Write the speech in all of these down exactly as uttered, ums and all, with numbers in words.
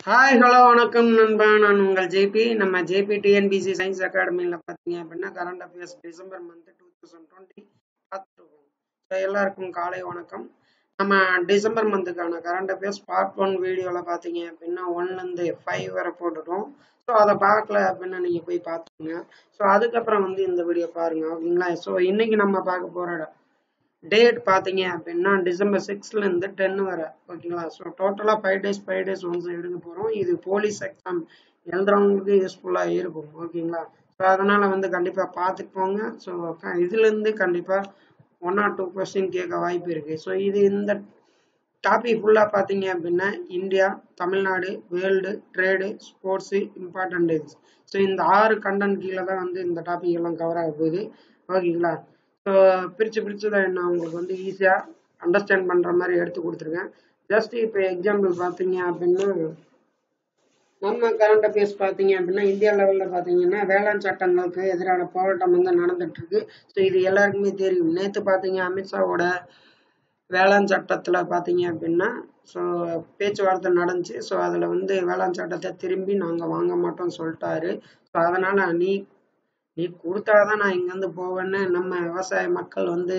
Hi hello வணக்கம் நண்பா, நான் உங்கள் ஜேபி. நம்ம ஜேபி டிஎன்பிசி சயின்ஸ் அகாடமியில் பார்த்தீங்க அப்படின்னா current affairs December month two thousand twenty பார்த்துருக்கோம். ஸோ எல்லாருக்கும் காலை வணக்கம். நம்ம டிசம்பர் மந்த்துக்கான கரண்ட் அஃபேர்ஸ் பார்ட் ஒன் வீடியோவில் பார்த்தீங்க அப்படின்னா ஒன்லேருந்து ஃபைவ் வரை போட்டுட்டோம். ஸோ அதை பார்க்கல அப்படின்னா நீங்கள் போய் பார்த்துக்கோங்க. ஸோ அதுக்கப்புறம் வந்து இந்த வீடியோ பாருங்க, ஓகேங்களா. ஸோ இன்னைக்கு நம்ம பார்க்க போகிற டேட் பார்த்தீங்க அப்படின்னா டிசம்பர் சிக்ஸ்லேருந்து டென் வரை, ஓகேங்களா. ஸோ டோட்டலாக five days five days once எடுக்க போகிறோம். இது போலீஸ் எக்ஸாம் எழுதுறவங்களுக்கு யூஸ்ஃபுல்லாக இருக்கும், ஓகேங்களா. ஸோ அதனால் வந்து கண்டிப்பாக பார்த்துட்டு போங்க. ஸோ இதுலேருந்து கண்டிப்பாக ஒன் ஆர் டூ கொஸ்டின் கேட்க வாய்ப்பு இருக்குது. ஸோ இது இந்த டாபிக் ஃபுல்லாக பார்த்தீங்க அப்படின்னா India, Tamil Nadu, world, trade, sports, important days. So இந்த ஆறு கண்டென்ட் கீழே தான் வந்து இந்த டாபிக் எல்லாம் கவர் ஆக போகுது, ஓகேங்களா. ஸோ பிரித்து பிரித்து தான் நான் உங்களுக்கு வந்து ஈஸியாக அண்டர்ஸ்டாண்ட் பண்ணுற மாதிரி எடுத்து கொடுத்துருக்கேன். ஜஸ்ட் இப்போ எக்ஸாம்பிள் பார்த்தீங்க அப்படின்னா நம்ம கரண்ட் அஃபேர்ஸ் பார்த்தீங்க அப்படின்னா இந்தியா லெவலில் பார்த்தீங்கன்னா வேளாண் சட்டங்களுக்கு எதிரான போராட்டம் வந்து நடந்துட்டுருக்கு. ஸோ இது எல்லாருக்குமே தெரியும். நேற்று பார்த்தீங்க அமித்ஷாவோட வேளாண் சட்டத்தில் பார்த்தீங்க அப்படின்னா ஸோ பேச்சுவார்த்தை நடந்துச்சு. ஸோ அதில் வந்து வேளாண் சட்டத்தை திரும்பி நாங்கள் வாங்க மாட்டோம்னு சொல்லிட்டாரு. ஸோ அதனால் நீ நீ கொடுத்தாதான் நான் இங்கேருந்து போவேன்னு நம்ம விவசாய மக்கள் வந்து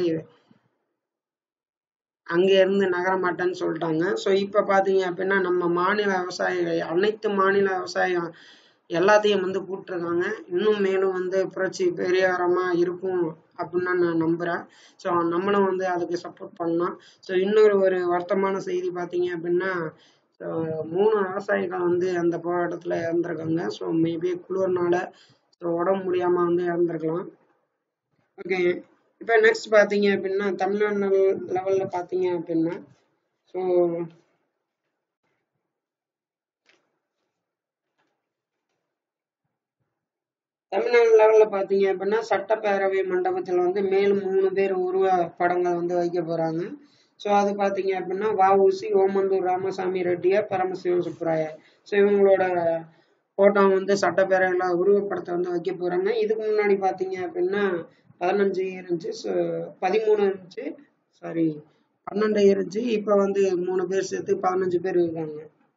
அங்கே இருந்து நகர மாட்டேன்னு சொல்லிட்டாங்க. ஸோ இப்போ பார்த்தீங்க அப்படின்னா நம்ம மாநில விவசாயிகள் அனைத்து மாநில விவசாயம் எல்லாத்தையும் வந்து கூப்பிட்டுருக்காங்க. இன்னும் மேலும் வந்து புரட்சி பெரியாரமாக இருக்கும் அப்படின்னு நான் நம்புகிறேன். ஸோ நம்மளும் வந்து அதுக்கு சப்போர்ட் பண்ணலாம். ஸோ இன்னொரு ஒரு வருத்தமான செய்தி பார்த்தீங்க அப்படின்னா ஸோ மூணு விவசாயிகள் வந்து அந்த போராட்டத்தில் இறந்துருக்காங்க. ஸோ மேபி குளிர்னால ஸோ உடம்பு முடியாமல் வந்து இறந்துருக்கலாம். ஓகே, இப்போ நெக்ஸ்ட் பார்த்தீங்க அப்படின்னா தமிழ்நாடு லெவலில் பார்த்தீங்க அப்படின்னா ஸோ தமிழ்நாடு லெவலில் பார்த்தீங்க அப்படின்னா சட்டப்பேரவை மண்டபத்தில் வந்து மேலும் மூணு பேர் உருவ படங்கள் வந்து வைக்க போகிறாங்க. ஸோ அது பார்த்தீங்க அப்படின்னா வஉசி, ஓமந்தூர் ராமசாமி ரெட்டியார், பரமசிவம் சுப்பராயர். ஸோ இவங்களோட ஃபோட்டோ வந்து சட்டப்பேரவையில் உருவப்படத்தை வந்து வைக்க போகிறாங்க. இதுக்கு முன்னாடி பார்த்தீங்க அப்படின்னா பதினஞ்சு இருந்துச்சு, ஸோ பதிமூணு இருந்துச்சு, சாரி பன்னெண்டு இருந்துச்சு. இப்போ வந்து மூணு பேர் சேர்த்து பதினஞ்சு பேர் இருக்காங்க.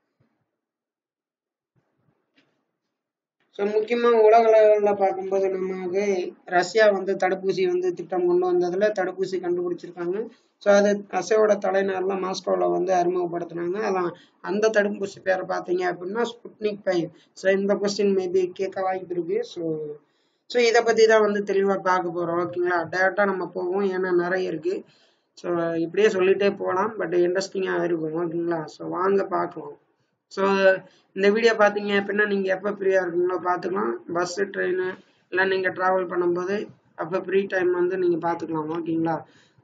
ஸோ முக்கியமாக உலக லெவலில் பார்க்கும்போது நமக்கு ரஷ்யா வந்து தடுப்பூசி வந்து திட்டம் கொண்டு வந்ததில் தடுப்பூசி கண்டுபிடிச்சிருக்காங்க. ஸோ அது ரஷ்யாவோட தலைநகரில் மாஸ்கோவில் வந்து அறிமுகப்படுத்தினாங்க. அதான் அந்த தடுப்பூசி பேரை பார்த்தீங்க அப்படின்னா ஸ்புட்னிக் ஃபைவ். ஸோ இந்த கொஸ்டின் மேபி கேட்க வாய்ப்பு இருக்கு. ஸோ ஸோ இதை பற்றி தான் வந்து தெளிவாக பார்க்க போகிறோம், ஓகேங்களா. டேரெக்டாக நம்ம போவோம், ஏன்னா நிறைய இருக்குது. ஸோ இப்படியே சொல்லிகிட்டே போகலாம், பட் இன்ட்ரெஸ்டிங்காக இருக்கும், ஓகேங்களா. ஸோ வாங்க பார்க்கலாம். ஸோ இந்த வீடியோ பார்த்தீங்க அப்படின்னா நீங்கள் எப்போ ஃப்ரீயாக இருக்கீங்களோ பார்த்துக்கலாம். பஸ்ஸு, ட்ரெயின் இல்லை நீங்கள் ட்ராவல் பண்ணும்போது அப்போ ஃப்ரீ டைம் வந்து நீங்கள் பார்த்துக்கலாம், ஓகேங்களா.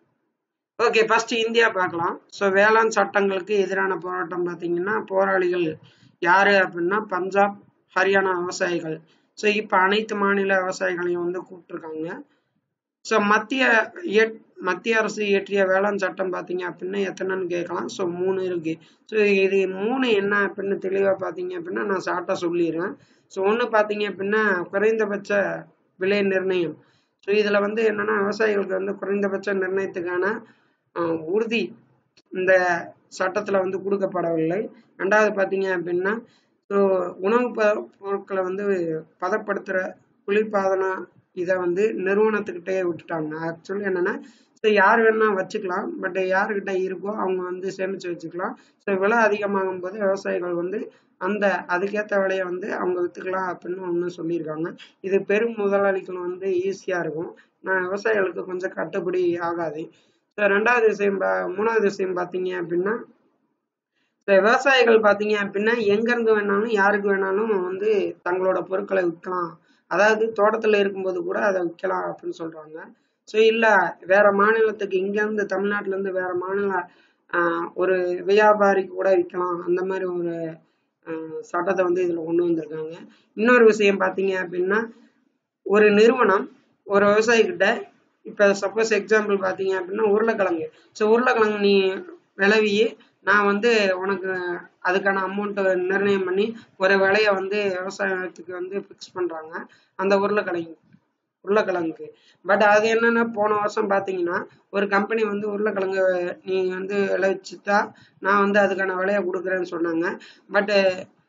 ஓகே, ஃபஸ்ட்டு இந்தியா பார்க்கலாம். ஸோ வேளாண் சட்டங்களுக்கு எதிரான போராட்டம் பார்த்தீங்கன்னா போராளிகள் யார் அப்படின்னா பஞ்சாப், ஹரியானா விவசாயிகள். ஸோ இப்போ அனைத்து மாநில விவசாயிகளையும் வந்து கூப்பிட்டுருக்காங்க. ஸோ மத்திய மத்திய அரசு இயற்றிய வேளாண் சட்டம் பார்த்தீங்க அப்படின்னா எத்தனைன்னு கேட்கலாம். ஸோ மூணு இருக்கு. ஸோ இது மூணு என்ன அப்படின்னு தெளிவாக பார்த்தீங்க அப்படின்னா நான் ஷார்ட்டாக சொல்லிடுறேன். ஸோ ஒன்று பார்த்தீங்க அப்படின்னா குறைந்தபட்ச விலை நிர்ணயம். ஸோ இதில் வந்து என்னன்னா விவசாயிகளுக்கு வந்து குறைந்தபட்ச நிர்ணயத்துக்கான உறுதி இந்த சட்டத்தில் வந்து கொடுக்கப்படவில்லை. ரெண்டாவது பார்த்தீங்க அப்படின்னா ஸோ உணவு பொருட்களை வந்து பதப்படுத்துகிற குளிர்பாதனம் இதை வந்து நிறுவனத்துக்கிட்டே விட்டுட்டாங்க. ஆக்சுவலி என்னன்னா ஸோ யார் வேணா வச்சுக்கலாம், பட் யாருக்கிட்ட இருக்கோ அவங்க வந்து சேமித்து வச்சுக்கலாம். ஸோ விலை அதிகமாகும் போது விவசாயிகள் வந்து அந்த அதுக்கேற்ற விலையை வந்து அவங்க விற்றுக்கலாம் அப்படின்னு ஒன்று சொல்லியிருக்காங்க. இது பெரும் முதலாளிகள் வந்து ஈஸியாக இருக்கும். நான் விவசாயிகளுக்கு கொஞ்சம் கட்டுப்படி ஆகாது. ஸோ ரெண்டாவது விஷயம் மூணாவது விஷயம் பார்த்தீங்க அப்படின்னா ஸோ விவசாயிகள் பார்த்தீங்க அப்படின்னா எங்கேருந்து வேணாலும் யாருக்கு வேணாலும் வந்து தங்களோட பொருட்களை விற்கலாம். அதாவது தோட்டத்தில் இருக்கும்போது கூட அதை விற்கலாம் அப்படின்னு சொல்கிறாங்க. ஸோ இல்லை வேற மாநிலத்துக்கு இங்கேருந்து தமிழ்நாட்டிலேருந்து வேற மாநில ஒரு வியாபாரிக்கு கூட விற்கலாம், அந்த மாதிரி ஒரு சட்டத்தை வந்து இதில் கொண்டு வந்திருக்காங்க. இன்னொரு விஷயம் பார்த்தீங்க அப்படின்னா ஒரு நிறுவனம் ஒரு விவசாயிக்கிட்ட இப்போ சப்போஸ் எக்ஸாம்பிள் பார்த்தீங்க அப்படின்னா உருளைக்கிழங்கு. ஸோ உருளைக்கிழங்கு நீ விளைவியே நான் வந்து உனக்கு அதுக்கான அமௌண்ட்டை நிர்ணயம் பண்ணி ஒரு விலையை வந்து விவசாயத்துக்கு வந்து ஃபிக்ஸ் பண்ணுறாங்க அந்த உருளைக்கிழங்கு உருளைக்கிழங்குக்கு. பட் அது என்னன்னா போன வருஷம் பார்த்தீங்கன்னா ஒரு கம்பெனி வந்து உருளைக்கிழங்கு நீங்கள் வந்து விளைவிச்சுட்டா நான் வந்து அதுக்கான விலையை கொடுக்குறேன்னு சொன்னாங்க. பட்டு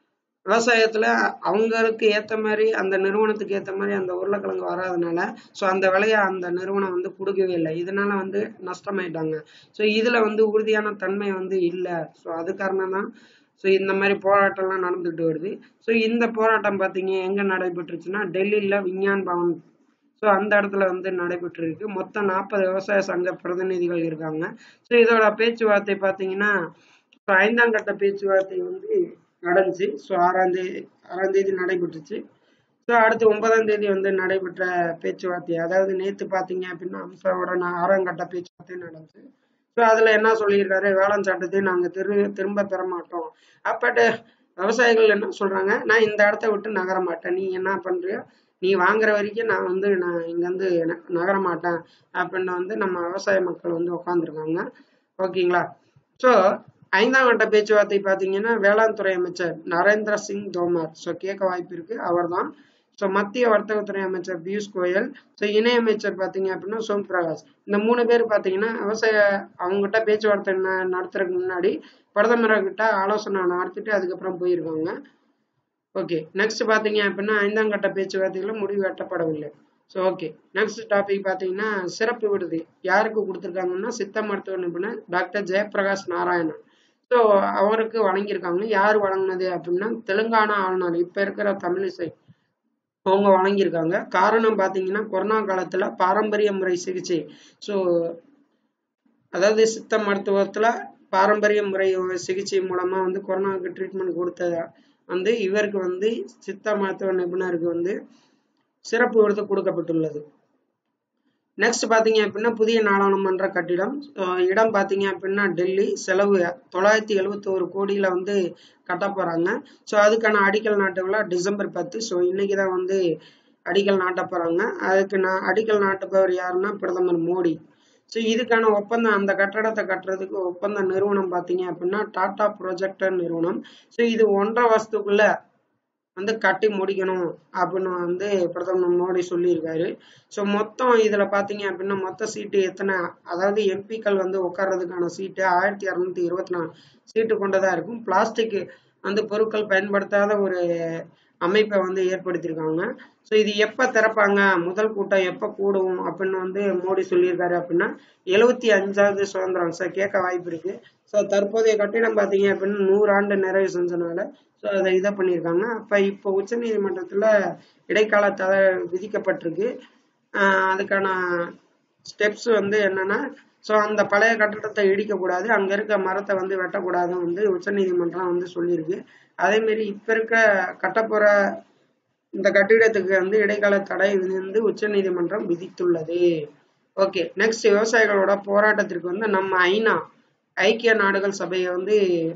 விவசாயத்துல அவங்களுக்கு ஏத்த மாதிரி அந்த நிறுவனத்துக்கு ஏத்த மாதிரி அந்த உருளைக்கிழங்கு வராதனால ஸோ அந்த விலையை அந்த நிறுவனம் வந்து கொடுக்கவே இல்லை. இதனால வந்து நஷ்டமாயிட்டாங்க. ஸோ இதுல வந்து உறுதியான தன்மை வந்து இல்லை. ஸோ அது காரணம் தான் ஸோ இந்த மாதிரி போராட்டம்லாம் நடந்துட்டு வருது. ஸோ இந்த போராட்டம் பார்த்தீங்க எங்க நடைபெற்றுச்சுன்னா டெல்லியில விஞ்ஞான் பவன் ஸோ அந்த இடத்துல வந்து நடைபெற்று இருக்கு. மொத்தம் நாற்பது விவசாய சங்க பிரதிநிதிகள் இருக்காங்க. ஸோ இதோட பேச்சுவார்த்தை பார்த்தீங்கன்னா ஐந்தாம் கட்ட பேச்சுவார்த்தை வந்து நடந்துச்சு. ஸோ ஆறாம் தேதி ஆறாம் தேதி நடைபெற்றுச்சு. ஸோ அடுத்து ஒன்பதாம் தேதி வந்து நடைபெற்ற பேச்சுவார்த்தை, அதாவது நேற்று பார்த்தீங்க அப்படின்னா அம்சாவோட ஆறாம் கட்ட பேச்சுவார்த்தை நடந்துச்சு. ஸோ அதில் என்ன சொல்லியிருக்காரு, வேளாண் சட்டத்தை நாங்கள் திரு திரும்ப பெற மாட்டோம். அப்பட்டு விவசாயிகள் என்ன சொல்றாங்க, நான் இந்த இடத்த விட்டு நகர மாட்டேன், நீ என்ன பண்றியோ நீ வாங்குற வரைக்கும் நான் வந்து நான் இங்கேருந்து நகர மாட்டேன் அப்படின்னு வந்து நம்ம விவசாய மக்கள் வந்து உட்காந்துருக்காங்க. ஓகேங்களா. ஸோ ஐந்தாம் கட்ட பேச்சுவார்த்தை பார்த்தீங்கன்னா வேளாண் துறை அமைச்சர் நரேந்திர சிங் தோமர், ஸோ கேட்க வாய்ப்பு இருக்கு, அவர் தான். ஸோ மத்திய வர்த்தகத்துறை அமைச்சர் பியூஷ் கோயல், ஸோ இணையமைச்சர் பார்த்தீங்க அப்படின்னா சோம் பிரகாஷ். இந்த மூணு பேர் பார்த்தீங்கன்னா விவசாய அவங்ககிட்ட பேச்சுவார்த்தை நடத்துறதுக்கு முன்னாடி பிரதமர்கிட்ட ஆலோசனை நடத்திட்டு அதுக்கப்புறம் போயிருக்காங்க. ஓகே, நெக்ஸ்ட் பார்த்தீங்க அப்படின்னா ஐந்தாம் கட்ட பேச்சுவார்த்தைகளும் முடிவு எட்டப்படவில்லை. ஸோ ஓகே, நெக்ஸ்ட் டாபிக் பார்த்தீங்கன்னா சிறப்பு விருது யாருக்கு கொடுத்துருக்காங்கன்னா சித்த மருத்துவ நிபுணர் டாக்டர் ஜெயபிரகாஷ் நாராயணன். ஸோ அவருக்கு வழங்கியிருக்காங்க. யார் வழங்கினது அப்படின்னா தெலுங்கானா ஆளுநர் இப்போ இருக்கிற தமிழிசை அவங்க வழங்கியிருக்காங்க. காரணம் பார்த்தீங்கன்னா கொரோனா காலத்தில் பாரம்பரிய முறை சிகிச்சை, ஸோ அதாவது சித்த மருத்துவத்தில் பாரம்பரிய முறை சிகிச்சை மூலமாக வந்து கொரோனாவுக்கு ட்ரீட்மெண்ட் கொடுத்த வந்து இவருக்கு வந்து சித்த மருத்துவ நிபுணருக்கு வந்து சிறப்பு விருது கொடுக்கப்பட்டுள்ளது. நெக்ஸ்ட் பார்த்தீங்க அப்படின்னா புதிய நாடாளுமன்ற கட்டிடம், இடம் பார்த்தீங்க அப்படின்னா டெல்லி, செலவு தொள்ளாயிரத்தி எழுபத்தி ஒரு கோடியில வந்து கட்ட போறாங்க. ஸோ அதுக்கான அடிக்கல் நாட்டு விழா டிசம்பர் பத்து. ஸோ இன்னைக்கு தான் வந்து அடிக்கல் நாட்ட போறாங்க. அதுக்கு நான் அடிக்கல் நாட்டுப்பவர் யாருன்னா பிரதமர் மோடி. ஸோ இதுக்கான ஒப்பந்தம் அந்த கட்டடத்தை கட்டுறதுக்கு ஒப்பந்த நிறுவனம் பார்த்தீங்க அப்படின்னா டாடா ப்ரொஜெக்டர் நிறுவனம். ஸோ இது ஒன்றரை வருஷத்துக்குள்ள வந்து கட்டி முடிக்கணும் அப்படின்னு வந்து பிரதமர் மோடி சொல்லியிருக்காரு. ஸோ மொத்தம் இதுல பாத்தீங்க அப்படின்னா மொத்த சீட்டு எத்தனை, அதாவது எம்பிக்கள் வந்து உட்கார்றதுக்கான சீட்டு ஆயிரத்தி இரநூத்தி இருபத்தி நாலு சீட்டு கொண்டதா இருக்கும். பிளாஸ்டிக் வந்து பொருட்கள் பயன்படுத்தாத ஒரு அமைப்பை வந்து ஏற்படுத்தியிருக்காங்க. ஸோ இது எப்ப திறப்பாங்க, முதல் கூட்டம் எப்ப கூடும் அப்படின்னு வந்து மோடி சொல்லியிருக்காரு அப்படின்னா எழுபத்தி அஞ்சாவது சுதந்திரம். ஸோ கேட்க வாய்ப்பு இருக்கு. ஸோ தற்போதைய கட்டிடம் பார்த்தீங்க அப்படின்னா நூறு ஆண்டு நிறைவு செஞ்சனால ஸோ அதை இதை பண்ணியிருக்காங்க. அப்போ இப்போ உச்ச நீதிமன்றத்தில் இடைக்கால தடை விதிக்கப்பட்டிருக்கு. அதுக்கான ஸ்டெப்ஸ் வந்து என்னன்னா ஸோ அந்த பழைய கட்டடத்தை இடிக்கக்கூடாது, அங்கே இருக்க மரத்தை வந்து வெட்டக்கூடாதுன்னு வந்து உச்ச நீதிமன்றம் வந்து சொல்லியிருக்கு. அதேமாரி இப்போ இருக்க கட்டப்போற இந்த கட்டிடத்துக்கு வந்து இடைக்கால தடை வந்து உச்ச நீதிமன்றம் விதித்துள்ளது. ஓகே, நெக்ஸ்ட் விவசாயிகளோட போராட்டத்திற்கு வந்து நம்ம ஐநா ஐக்கிய நாடுகள் சபையை வந்து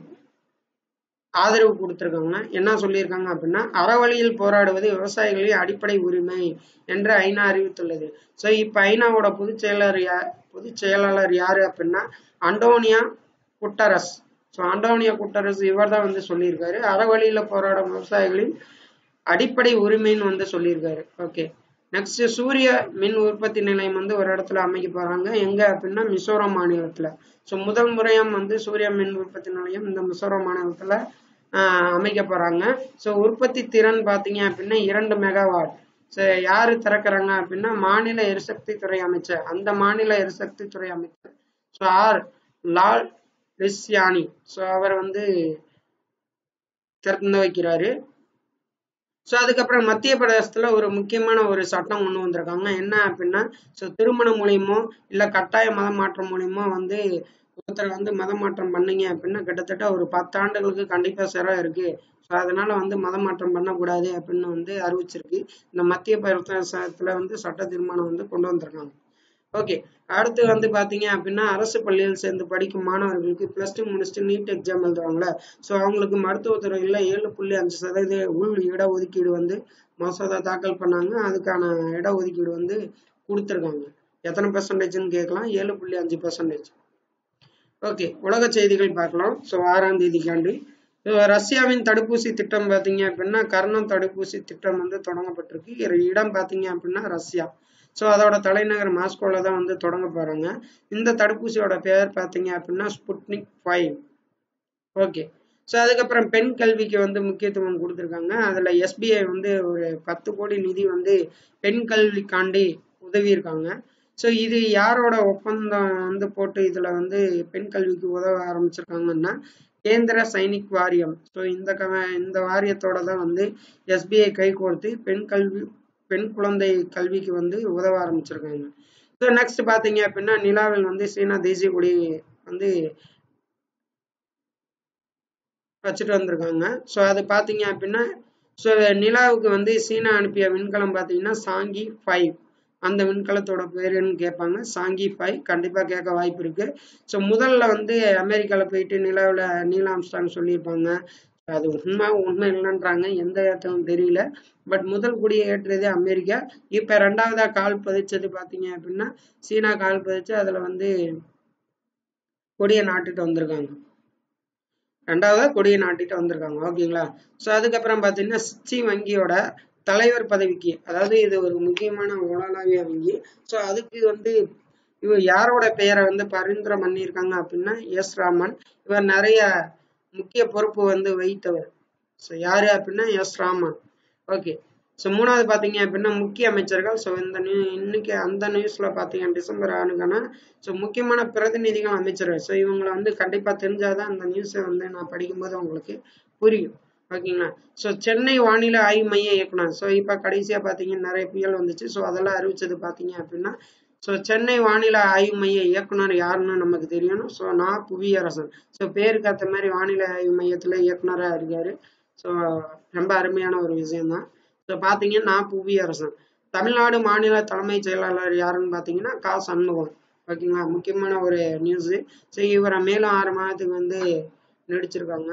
ஆதரவு கொடுத்திருக்காங்க. என்ன சொல்லியிருக்காங்க அப்படின்னா அறவழியில் போராடுவது விவசாயிகளின் அடிப்படை உரிமை என்று ஐநா அறிவித்துள்ளது. ஸோ இப்போ ஐநாவோட பொதுச் செயலாளர் யார் பொதுச் செயலாளர் யாரு அப்படின்னா Antonio Guterres. So Antonio Guterres இவர் தான் வந்து சொல்லியிருக்காரு அறவழியில போராடும் விவசாயிகளின் அடிப்படை உரிமைன்னு வந்து சொல்லியிருக்காரு. ஓகே, நெக்ஸ்ட் சூரிய மின் உற்பத்தி நிலையம் வந்து ஒரு இடத்துல அமைக்க போறாங்க. எங்க அப்படின்னா மிசோரம் மாநிலத்துல. ஸோ முதல் முறையும் வந்து சூரிய மின் உற்பத்தி நிலையம் இந்த மிசோரம் மாநிலத்துல ஆஹ் அமைக்க போறாங்க. ஸோ உற்பத்தி திறன் பார்த்தீங்க அப்படின்னா இரண்டு மெகாவாட். ஸோ யாரு திறக்கிறாங்க அப்படின்னா மாநில எரிசக்தி துறை அமைச்சர், அந்த மாநில எரிசக்தி துறை அமைச்சர் ஸோ ஆர் லால் ரிஸ்யானி. ஸோ அவர் வந்து திறந்து வைக்கிறாரு. ஸோ அதுக்கப்புறம் மத்திய பிரதேசத்துல ஒரு முக்கியமான ஒரு சட்டம் கொண்டு வந்திருக்காங்க. என்ன அப்படின்னா ஸோ திருமணம் மூலியமோ இல்லை கட்டாய மத மாற்றம் மூலியமோ வந்து ஒருத்தர் வந்து மத மாற்றம் பண்ணீங்க அப்படின்னா கிட்டத்தட்ட ஒரு பத்து ஆண்டுகளுக்கு கண்டிப்பா சிறை இருக்கு. ஸோ அதனால வந்து மத மாற்றம் பண்ணக்கூடாது அப்படின்னு வந்து அறிவிச்சிருக்கு. இந்த மத்திய பிரதேசத்துல வந்து சட்ட தீர்மானம் வந்து கொண்டு வந்திருக்காங்க. ஓகே, அடுத்து வந்து பாத்தீங்க அப்படின்னா அரசு பள்ளியில் சேர்ந்து படிக்கும் மாணவர்களுக்கு பிளஸ் டூ முடிச்சுட்டு நீட் எக்ஸாம் எழுதுவாங்களே, ஸோ அவங்களுக்கு மருத்துவத்துறையில ஏழு புள்ளி அஞ்சு சதவீத உள் இடஒதுக்கீடு வந்து மசோதா தாக்கல் பண்ணாங்க. அதுக்கான இடஒதுக்கீடு வந்து கொடுத்துருக்காங்க. எத்தனை பெர்சன்டேஜ்னு கேட்கலாம், ஏழு புள்ளி அஞ்சு பெர்சன்டேஜ். ஓகே, உலக செய்திகள் பார்க்கலாம். ஸோ ஆறாம் தேதிக்காண்டு ரஷ்யாவின் தடுப்பூசி திட்டம் பார்த்தீங்க அப்படின்னா கர்ணம் தடுப்பூசி திட்டம் வந்து தொடங்கப்பட்டிருக்கு. இடம் பார்த்தீங்க அப்படின்னா ரஷ்யா. ஸோ அதோட தலைநகர் மாஸ்கோல தான் வந்து தொடங்க போறாங்க. இந்த தடுப்பூசியோட பெயர் பார்த்தீங்க அப்படின்னா ஸ்புட்னிக் ஃபைவ். ஓகே, ஸோ அதுக்கப்புறம் பெண் கல்விக்கு வந்து முக்கியத்துவம் கொடுத்துருக்காங்க. அதில் எஸ்பிஐ வந்து ஒரு பத்து கோடி நிதி வந்து பெண் கல்விக்காண்டி உதவி இருக்காங்க. ஸோ இது யாரோட ஒப்பந்தம் வந்து போட்டு இதில் வந்து பெண் கல்விக்கு உதவ ஆரம்பிச்சிருக்காங்கன்னா கேந்திர சைனிக் வாரியம். ஸோ இந்த க இந்த வாரியத்தோட தான் வந்து எஸ்பிஐ கை கோர்த்து பெண் கல்வி பெண் குழந்தை கல்விக்கு வந்து உதவ ஆரம்பிச்சிருக்காங்க. ஸோ நெக்ஸ்ட் பார்த்தீங்க அப்படின்னா நிலாவில் வந்து சீனா தேசிய கொடி வந்து வச்சுட்டு வந்திருக்காங்க. ஸோ அது பார்த்தீங்க அப்படின்னா ஸோ நிலாவுக்கு வந்து சீனா அனுப்பிய விண்கலம் பார்த்தீங்கன்னா சாங்கி ஃபைவ். அந்த விண்கலத்தோட பேருன்னு கேட்பாங்க. சாங்கி ஃபைவ் கண்டிப்பாக கேட்க வாய்ப்பு இருக்கு. ஸோ முதல்ல வந்து அமெரிக்காவில் போயிட்டு நிலாவில் நீல் ஆம்ஸ்ட்ராங் சொல்லியிருப்பாங்க. அது உண்மை உண்மை இல்லைன்றாங்க, எந்த ஏற்றமும் தெரியல. பட் முதல் குடியை ஏற்றுறதே அமெரிக்கா. இப்போ ரெண்டாவதா கால் பதிச்சது பார்த்தீங்க அப்படின்னா சீனா கால் பதிச்சு அதில் வந்து கொடியை நாட்டுட்டு வந்திருக்காங்க. ரெண்டாவதா கொடியை நாட்டிட்டு வந்திருக்காங்க. ஓகேங்களா. ஸோ அதுக்கப்புறம் பார்த்தீங்கன்னா சிச்சி வங்கியோட தலைவர் பதவிக்கு, அதாவது இது ஒரு முக்கியமான உலகளாவிய வங்கி. ஸோ அதுக்கு வந்து இவர் யாரோட பெயரை வந்து பரிந்துரை பண்ணியிருக்காங்க அப்படின்னா எஸ் ராமன். இவர் நிறைய முக்கிய பொறுப்பு வந்து வகித்தவர். ஸோ யாரு அப்படின்னா எஸ் ராமன். ஓகே. ஸோ மூணாவது பார்த்தீங்க அப்படின்னா முக்கிய அமைச்சர்கள். ஸோ இந்த நியூ இன்னைக்கு அந்த நியூஸ்ல பார்த்தீங்க டிசம்பர் ஆணுக்கான ஸோ முக்கியமான பிரதிநிதிகள் அமைச்சர்கள். ஸோ இவங்களை வந்து கண்டிப்பாக தெரிஞ்சாதான் அந்த நியூஸை வந்து நான் படிக்கும்போது உங்களுக்கு புரியும். ஓகேங்களா. ஸோ சென்னை வானிலை ஆய்வு மைய இயக்குனர். ஸோ இப்போ கடைசியாக பார்த்தீங்கன்னா நிறைய புயல் வந்துச்சு. ஸோ அதெல்லாம் அறிவிச்சது பார்த்தீங்க அப்படின்னா ஸோ சென்னை வானிலை ஆய்வு மைய இயக்குனர் யாருன்னு நமக்கு தெரியணும். ஸோ நான் புவியரசன். ஸோ பேருக்கு ஏற்ற மாதிரி வானிலை ஆய்வு மையத்தில் இயக்குனராக இருக்காரு. ஸோ ரொம்ப அருமையான ஒரு விஷயம்தான். ஸோ பார்த்தீங்கன்னா நான் புவியரசன். தமிழ்நாடு மாநில தலைமைச் செயலாளர் யாருன்னு பார்த்தீங்கன்னா கா சண்முகம். ஓகேங்களா. முக்கியமான ஒரு நியூஸு. ஸோ இவரை மேலும் ஆறு மாதத்துக்கு வந்து நடிச்சிருக்காங்க.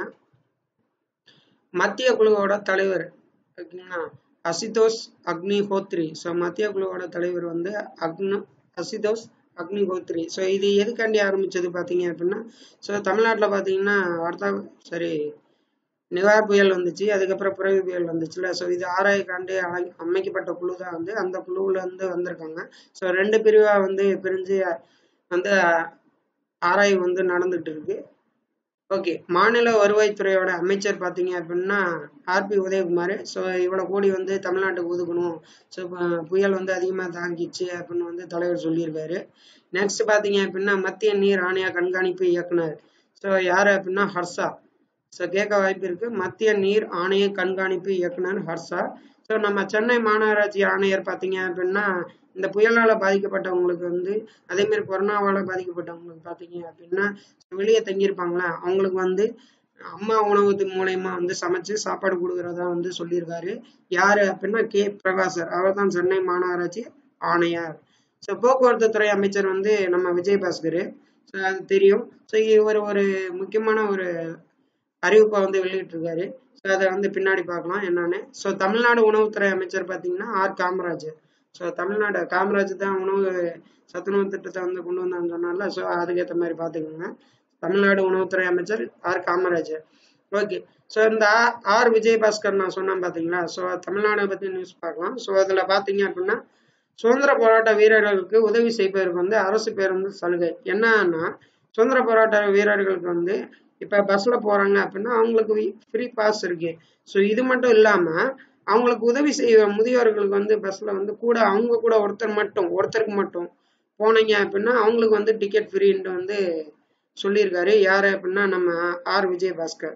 மத்திய குழுவோட தலைவர் ஓகேங்களா அசிதோஷ் அக்னிஹோத்ரி. ஸோ மத்திய குழுவோட தலைவர் வந்து அக்னு அசிதோஷ் அக்னிஹோத்ரி. ஸோ இது எதுக்காண்டி ஆரம்பிச்சது பார்த்தீங்க அப்படின்னா ஸோ தமிழ்நாட்டில் பார்த்தீங்கன்னா வார்த்தா சரி நிவா புயல் வந்துச்சு, அதுக்கப்புறம் புரவி புயல் வந்துச்சுல. ஸோ இது ஆராய்க்காண்டு அமைக்கப்பட்ட குழு தான் வந்து அந்த குழுவில் வந்து வந்திருக்காங்க. ஸோ ரெண்டு பிரிவாக வந்து பிரிஞ்சு வந்து ஆராய்வு வந்து நடந்துட்டு இருக்கு. ஓகே. மாநில வருவாய்த்துறையோட அமைச்சர் பார்த்தீங்க அப்படின்னா ஆர்பி உதயகுமார். ஸோ இவ்வளோ கோடி வந்து தமிழ்நாட்டுக்கு ஒதுக்கணும். ஸோ புயல் வந்து அதிகமாக தாங்கிச்சு அப்படின்னு வந்து தலைவர் சொல்லியிருக்காரு. நெக்ஸ்ட் பார்த்தீங்க அப்படின்னா மத்திய நீர் ஆணைய கண்காணிப்பு இயக்குனர். ஸோ யார் அப்படின்னா ஹர்ஷா. ஸோ கேட்க வாய்ப்பு இருக்கு. மத்திய நீர் ஆணைய கண்காணிப்பு இயக்குனர் ஹர்ஷா. ஸோ நம்ம சென்னை மாநகராட்சி ஆணையர் பார்த்தீங்க அப்படின்னா இந்த புயலால் பாதிக்கப்பட்டவங்களுக்கு வந்து அதே மாதிரி கொரோனாவால் பாதிக்கப்பட்டவங்களுக்கு பார்த்தீங்க அப்படின்னா வெளியே தங்கியிருப்பாங்களா அவங்களுக்கு வந்து அம்மா உணவு மூலயமா வந்து சமைச்சு சாப்பாடு கொடுக்குறதா வந்து சொல்லியிருக்காரு. யாரு அப்படின்னா கே பிரகாசர். அவர் தான் சென்னை மாநகராட்சி ஆணையர். ஸோ போக்குவரத்து துறை அமைச்சர் வந்து நம்ம விஜயபாஸ்கர். ஸோ அது தெரியும். ஸோ இவர் ஒரு முக்கியமான ஒரு அறிவிப்பை வந்து வெளியிட்டிருக்காரு. ஸோ அதை வந்து பின்னாடி பார்க்கலாம் என்னன்னு. ஸோ தமிழ்நாடு உணவுத்துறை அமைச்சர் பார்த்தீங்கன்னா ஆர் காமராஜ். ஸோ தமிழ்நாடு காமராஜ் தான் உணவு சத்துணவு திட்டத்தை வந்து கொண்டு வந்தான்னு சொன்னால. ஸோ அதுக்கேற்ற மாதிரி பார்த்துக்கோங்க. தமிழ்நாடு உணவுத்துறை அமைச்சர் ஆர் காமராஜ். ஓகே. ஸோ இந்த ஆர் விஜயபாஸ்கர் நான் சொன்னேன் பார்த்தீங்களா. ஸோ தமிழ்நாடை பற்றி நியூஸ் பார்க்கலாம். ஸோ அதில் பார்த்தீங்க அப்படின்னா சுதந்திர போராட்ட வீரர்களுக்கு உதவி செய்வதற்கு வந்து அரசு பேருந்து சலுகை. என்னன்னா சுதந்திர போராட்ட வீரர்களுக்கு வந்து இப்போ பஸ்ஸில் போகிறாங்க அப்படின்னா அவங்களுக்கு ஃப்ரீ பாஸ் இருக்கு. ஸோ இது மட்டும் இல்லாமல் அவங்களுக்கு உதவி செய்ய முதியோர்களுக்கு வந்து பஸ்ஸில் வந்து கூட அவங்க கூட ஒருத்தர் மட்டும் ஒருத்தருக்கு மட்டும் போனீங்க அப்படின்னா அவங்களுக்கு வந்து டிக்கெட் ஃப்ரீன்ட்டு வந்து சொல்லியிருக்காரு. யார் அப்படின்னா நம்ம ஆர் விஜயபாஸ்கர்.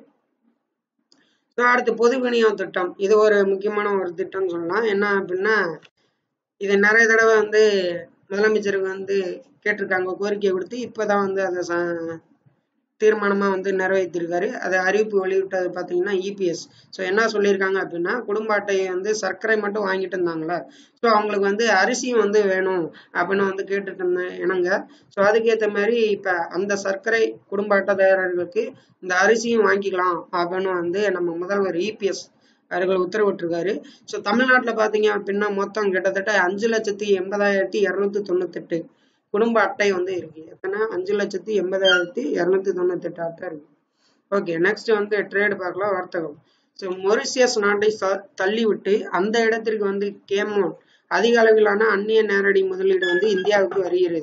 ஸோ அடுத்து பொது விநியோக திட்டம். இது ஒரு முக்கியமான ஒரு திட்டம்னு சொல்லலாம். என்ன அப்படின்னா இது நிறைய தடவை வந்து முதலமைச்சருக்கு வந்து கேட்டிருக்காங்க, கோரிக்கை கொடுத்து இப்போதான் வந்து அதை தீர்மானமாக வந்து நிறைவேற்றிருக்காரு. அதை அறிவிப்பு வெளியிட்டது பார்த்தீங்கன்னா இபிஎஸ். ஸோ என்ன சொல்லியிருக்காங்க அப்படின்னா குடும்ப அட்டையை வந்து சர்க்கரை மட்டும் வாங்கிட்டு இருந்தாங்களே. ஸோ அவங்களுக்கு வந்து அரிசியும் வந்து வேணும் அப்படின்னு வந்து கேட்டுட்டு இருந்தேன் என்னங்க. ஸோ அதுக்கேற்ற மாதிரி இப்போ அந்த சர்க்கரை குடும்ப அட்டைதாரர்களுக்கு இந்த அரிசியும் வாங்கிக்கலாம் அப்படின்னு வந்து நம்ம முதல்வர் இபிஎஸ் அவர்கள் உத்தரவிட்டிருக்காரு. ஸோ தமிழ்நாட்டில் பார்த்தீங்க அப்படின்னா மொத்தம் கிட்டத்தட்ட அஞ்சு லட்சத்தி எண்பதாயிரத்தி இரநூத்தி தொண்ணூத்தெட்டு குடும்ப அட்டை வந்து இருக்கு. எத்தனை? அஞ்சு லட்சத்தி எண்பதாயிரத்தி இரநூத்தி தொண்ணூத்தி எட்டு அட்டை இருக்கு. ஓகே. நெக்ஸ்ட் வந்து ட்ரேடு பார்க்கலாம், வர்த்தகம். ஸோ மொரிஷியஸ் நாட்டை தள்ளிவிட்டு அந்த இடத்திற்கு வந்து கேமோன் அதிக அளவிலான அந்நிய நேரடி முதலீடு வந்து இந்தியாவுக்கு வருகிறது.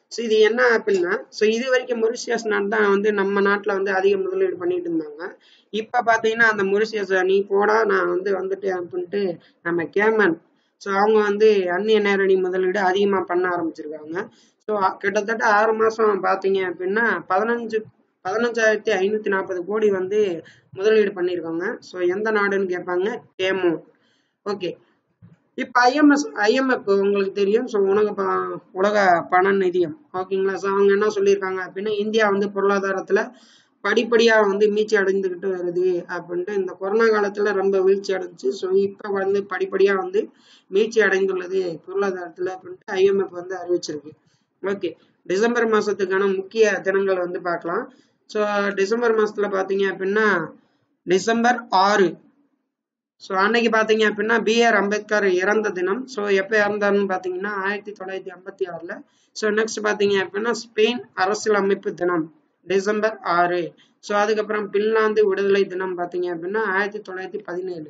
ஸோ இது என்ன ஆப்பிள்னா, ஸோ இது வரைக்கும் மொரிஷியஸ் நாடு தான் வந்து நம்ம நாட்டில் வந்து அதிக முதலீடு பண்ணிட்டு இருந்தாங்க. இப்போ பார்த்தீங்கன்னா அந்த மொரிஷியஸ் நீ போடா நான் வந்து வந்துட்டேன் அப்படின்ட்டு நம்ம கேமன், ஸோ அவங்க வந்து அந்நிய நேரடி முதலீடு அதிகமாக பண்ண ஆரம்பிச்சிருக்காங்க. ஸோ கிட்டத்தட்ட ஆறு மாதம் பார்த்தீங்க அப்படின்னா பதினஞ்சு பதினஞ்சாயிரத்தி ஐநூற்றி நாற்பது கோடி வந்து முதலீடு பண்ணியிருக்காங்க. ஸோ எந்த நாடுன்னு கேட்பாங்க, கேமோ. ஓகே, இப்போ ஐஎம்எஸ் ஐஎம்எஃப் உங்களுக்கு தெரியும். ஸோ உலக ப உலக பண நிதியம், ஓகேங்களா. ஸோ அவங்க என்ன சொல்லியிருக்காங்க அப்படின்னா, இந்தியா வந்து பொருளாதாரத்தில் படிப்படியாக வந்து மீட்சி அடைந்துக்கிட்டு வருது அப்படின்ட்டு. இந்த கொரோனா காலத்தில் ரொம்ப வீழ்ச்சி அடைஞ்சிச்சு. ஸோ இப்போ வந்து படிப்படியாக வந்து மீட்சி அடைந்துள்ளது பொருளாதாரத்தில் அப்படின்ட்டு ஐஎம்எஃப் வந்து அறிவிச்சிருக்கு. ஓகே, டிசம்பர் மாதத்துக்கான முக்கிய தினங்கள் வந்து பார்க்கலாம். ஸோ டிசம்பர் மாதத்தில் பார்த்தீங்க அப்படின்னா டிசம்பர் ஆறு, ஸோ அன்னைக்கு பார்த்தீங்க அப்படின்னா பி ஆர் அம்பேத்கர் இறந்த தினம். ஸோ எப்போ இறந்தாருன்னு பார்த்தீங்கன்னா ஆயிரத்தி தொள்ளாயிரத்தி ஐம்பத்தி ஆறில். ஸோ நெக்ஸ்ட் பார்த்தீங்க அப்படின்னா ஸ்பெயின் அரசியலமைப்பு தினம் டிசம்பர் ஆறு. ஸோ அதுக்கப்புறம் பின்லாந்து விடுதலை தினம் பார்த்தீங்க அப்படின்னா ஆயிரத்தி தொள்ளாயிரத்தி பதினேழு.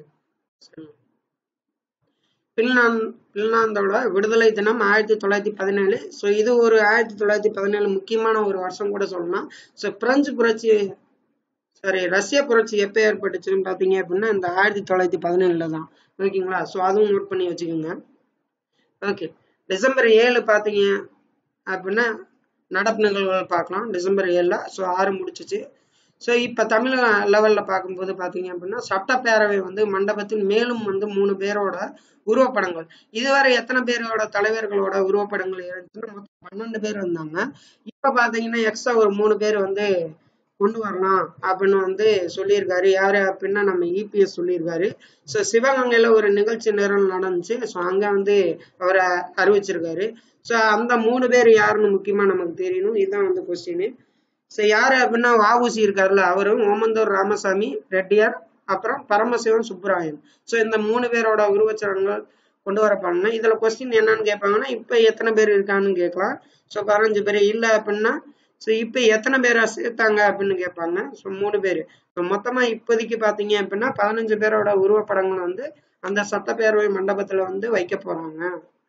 பின்லாந்து பின்லாந்தோட விடுதலை தினம் ஆயிரத்தி தொள்ளாயிரத்தி பதினேழு. ஸோ இது ஒரு ஆயிரத்தி தொள்ளாயிரத்தி பதினேழு முக்கியமான ஒரு வருஷம் கூட சொல்லலாம். ஸோ பிரெஞ்சு புரட்சி சாரி ரஷ்ய புரட்சி எப்போ ஏற்பட்டுச்சுன்னு பார்த்தீங்க அப்படின்னா இந்த ஆயிரத்தி தொள்ளாயிரத்தி பதினேழுல தான், ஓகேங்களா. ஸோ அதுவும் நோட் பண்ணி வச்சுக்கோங்க. ஓகே, டிசம்பர் ஏழு பார்த்தீங்க அப்படின்னா நடப்பு நிகழ்வுகள் பார்க்கலாம். டிசம்பர் ஏழில் ஸோ ஆறு முடிச்சிச்சு. ஸோ இப்போ தமிழக லெவலில் பார்க்கும்போது பார்த்தீங்க அப்படின்னா சட்டப்பேரவை வந்து மண்டபத்தில் மேலும் வந்து மூணு பேரோட உருவப்படங்கள், இதுவரை எத்தனை பேரோட தலைவர்களோட உருவப்படங்கள் இருந்துச்சுன்னா மொத்தம் பன்னெண்டு பேர் வந்தாங்க. இப்போ பார்த்தீங்கன்னா எக்ஸ்ட்ரா ஒரு மூணு பேர் வந்து கொண்டு வரலாம் அப்படின்னு வந்து சொல்லியிருக்காரு. யாரு அப்படின்னா நம்ம இபிஎஸ் சொல்லியிருக்காரு. ஸோ சிவகங்கையில ஒரு நிகழ்ச்சி நேரம் நடந்துச்சு. ஸோ அங்க வந்து அவரை அறிவிச்சிருக்காரு. ஸோ அந்த மூணு பேர் யாருன்னு முக்கியமா நமக்கு தெரியணும். இதுதான் வந்து கொஸ்டின். ஸோ யாரு அப்படின்னா வஉசி இருக்காருல்ல, அவரும் ஓமந்தூர் ராமசாமி ரெட்டியார் அப்புறம் பரமசிவன் சுப்புராயன். ஸோ இந்த மூணு பேரோட உருவச்சடங்கள் கொண்டு வரப்பாங்க. இதுல கொஸ்டின் என்னன்னு கேட்பாங்கன்னா இப்ப எத்தனை பேர் இருக்கான்னு கேட்கலாம். ஸோ பதினஞ்சு பேர் இல்லை அப்படின்னா ஸோ இப்போ எத்தனை பேரை சேர்த்தாங்க அப்படின்னு கேட்பாங்க. ஸோ மூணு பேர். ஸோ மொத்தமாக இப்போதைக்கு பார்த்தீங்க அப்படின்னா பதினஞ்சு பேரோட உருவப்படங்கள் வந்து அந்த சட்டப்பேரவை மண்டபத்தில் வந்து வைக்க போகிறாங்க.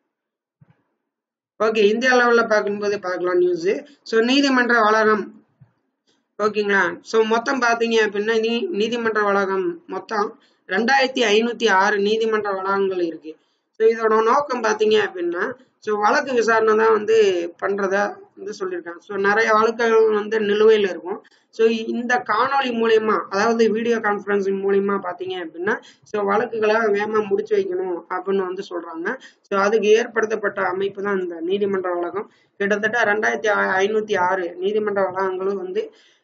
ஓகே, இந்தியா லெவலில் பார்க்கும்போது பார்க்கலாம் நியூஸு. ஸோ நீதிமன்ற வளாகம், ஓகேங்களா. ஸோ மொத்தம் பார்த்தீங்க அப்படின்னா நீ நீதிமன்ற வளாகம் மொத்தம் ரெண்டாயிரத்தி ஐநூற்றி ஆறு நீதிமன்ற வளாகங்கள் இருக்கு. ஸோ இதோட நோக்கம் பார்த்தீங்க அப்படின்னா ஸோ வழக்கு விசாரணை தான் வந்து பண்ணுறதா வந்து சொல்லியிருக்காங்க. ஸோ நிறைய வழக்குகள் வந்து நிலுவையில் இருக்கும். ஸோ இந்த காணொலி மூலயமா, அதாவது வீடியோ கான்ஃபரன்சிங் மூலயமா பார்த்தீங்க அப்படின்னா ஸோ வழக்குகளை வேகமாக முடிச்சு வைக்கணும் அப்படின்னு வந்து சொல்கிறாங்க. ஸோ அதுக்கு ஏற்படுத்தப்பட்ட அமைப்பு தான் இந்த நீதிமன்ற வளாகம். கிட்டத்தட்ட ரெண்டாயிரத்தி ஐநூற்றி ஆறு நீதிமன்ற வளாகங்களும் வந்து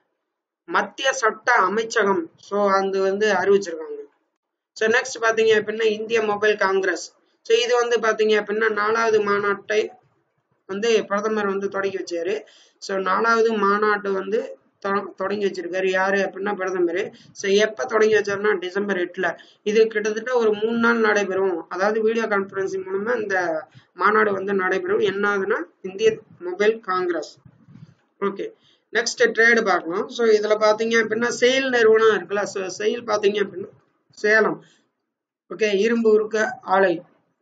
மத்திய சட்ட அமைச்சகம் ஸோ அது வந்து அறிவிச்சிருக்காங்க. ஸோ நெக்ஸ்ட் பார்த்தீங்க அப்படின்னா இந்திய மொபைல் காங்கிரஸ். ஸோ இது வந்து பார்த்தீங்க அப்படின்னா நாலாவது மாநாட்டை வந்து பிரதமர் வந்து தொடங்கி வச்சாரு. ஸோ நாலாவது மாநாட்டு வந்து தொடங்கி வச்சிருக்காரு. யாரு அப்படின்னா பிரதமர். ஸோ எப்போ தொடங்கி வச்சாருன்னா டிசம்பர் எட்டுல. இது கிட்டத்தட்ட ஒரு மூணு நாள் நடைபெறும். அதாவது வீடியோ கான்ஃபரன்சிங் மூலமா இந்த மாநாடு வந்து நடைபெறும். என்னதுன்னா இந்திய mobile congress. Okay, next trade பார்க்கலாம். ஸோ இதுல பாத்தீங்க அப்படின்னா செயல் நிறுவனம் இருக்குல்ல. ஸோ செயல் பாத்தீங்க அப்படின்னா சேலம், ஓகே, இரும்பு உருக்க ஆலை.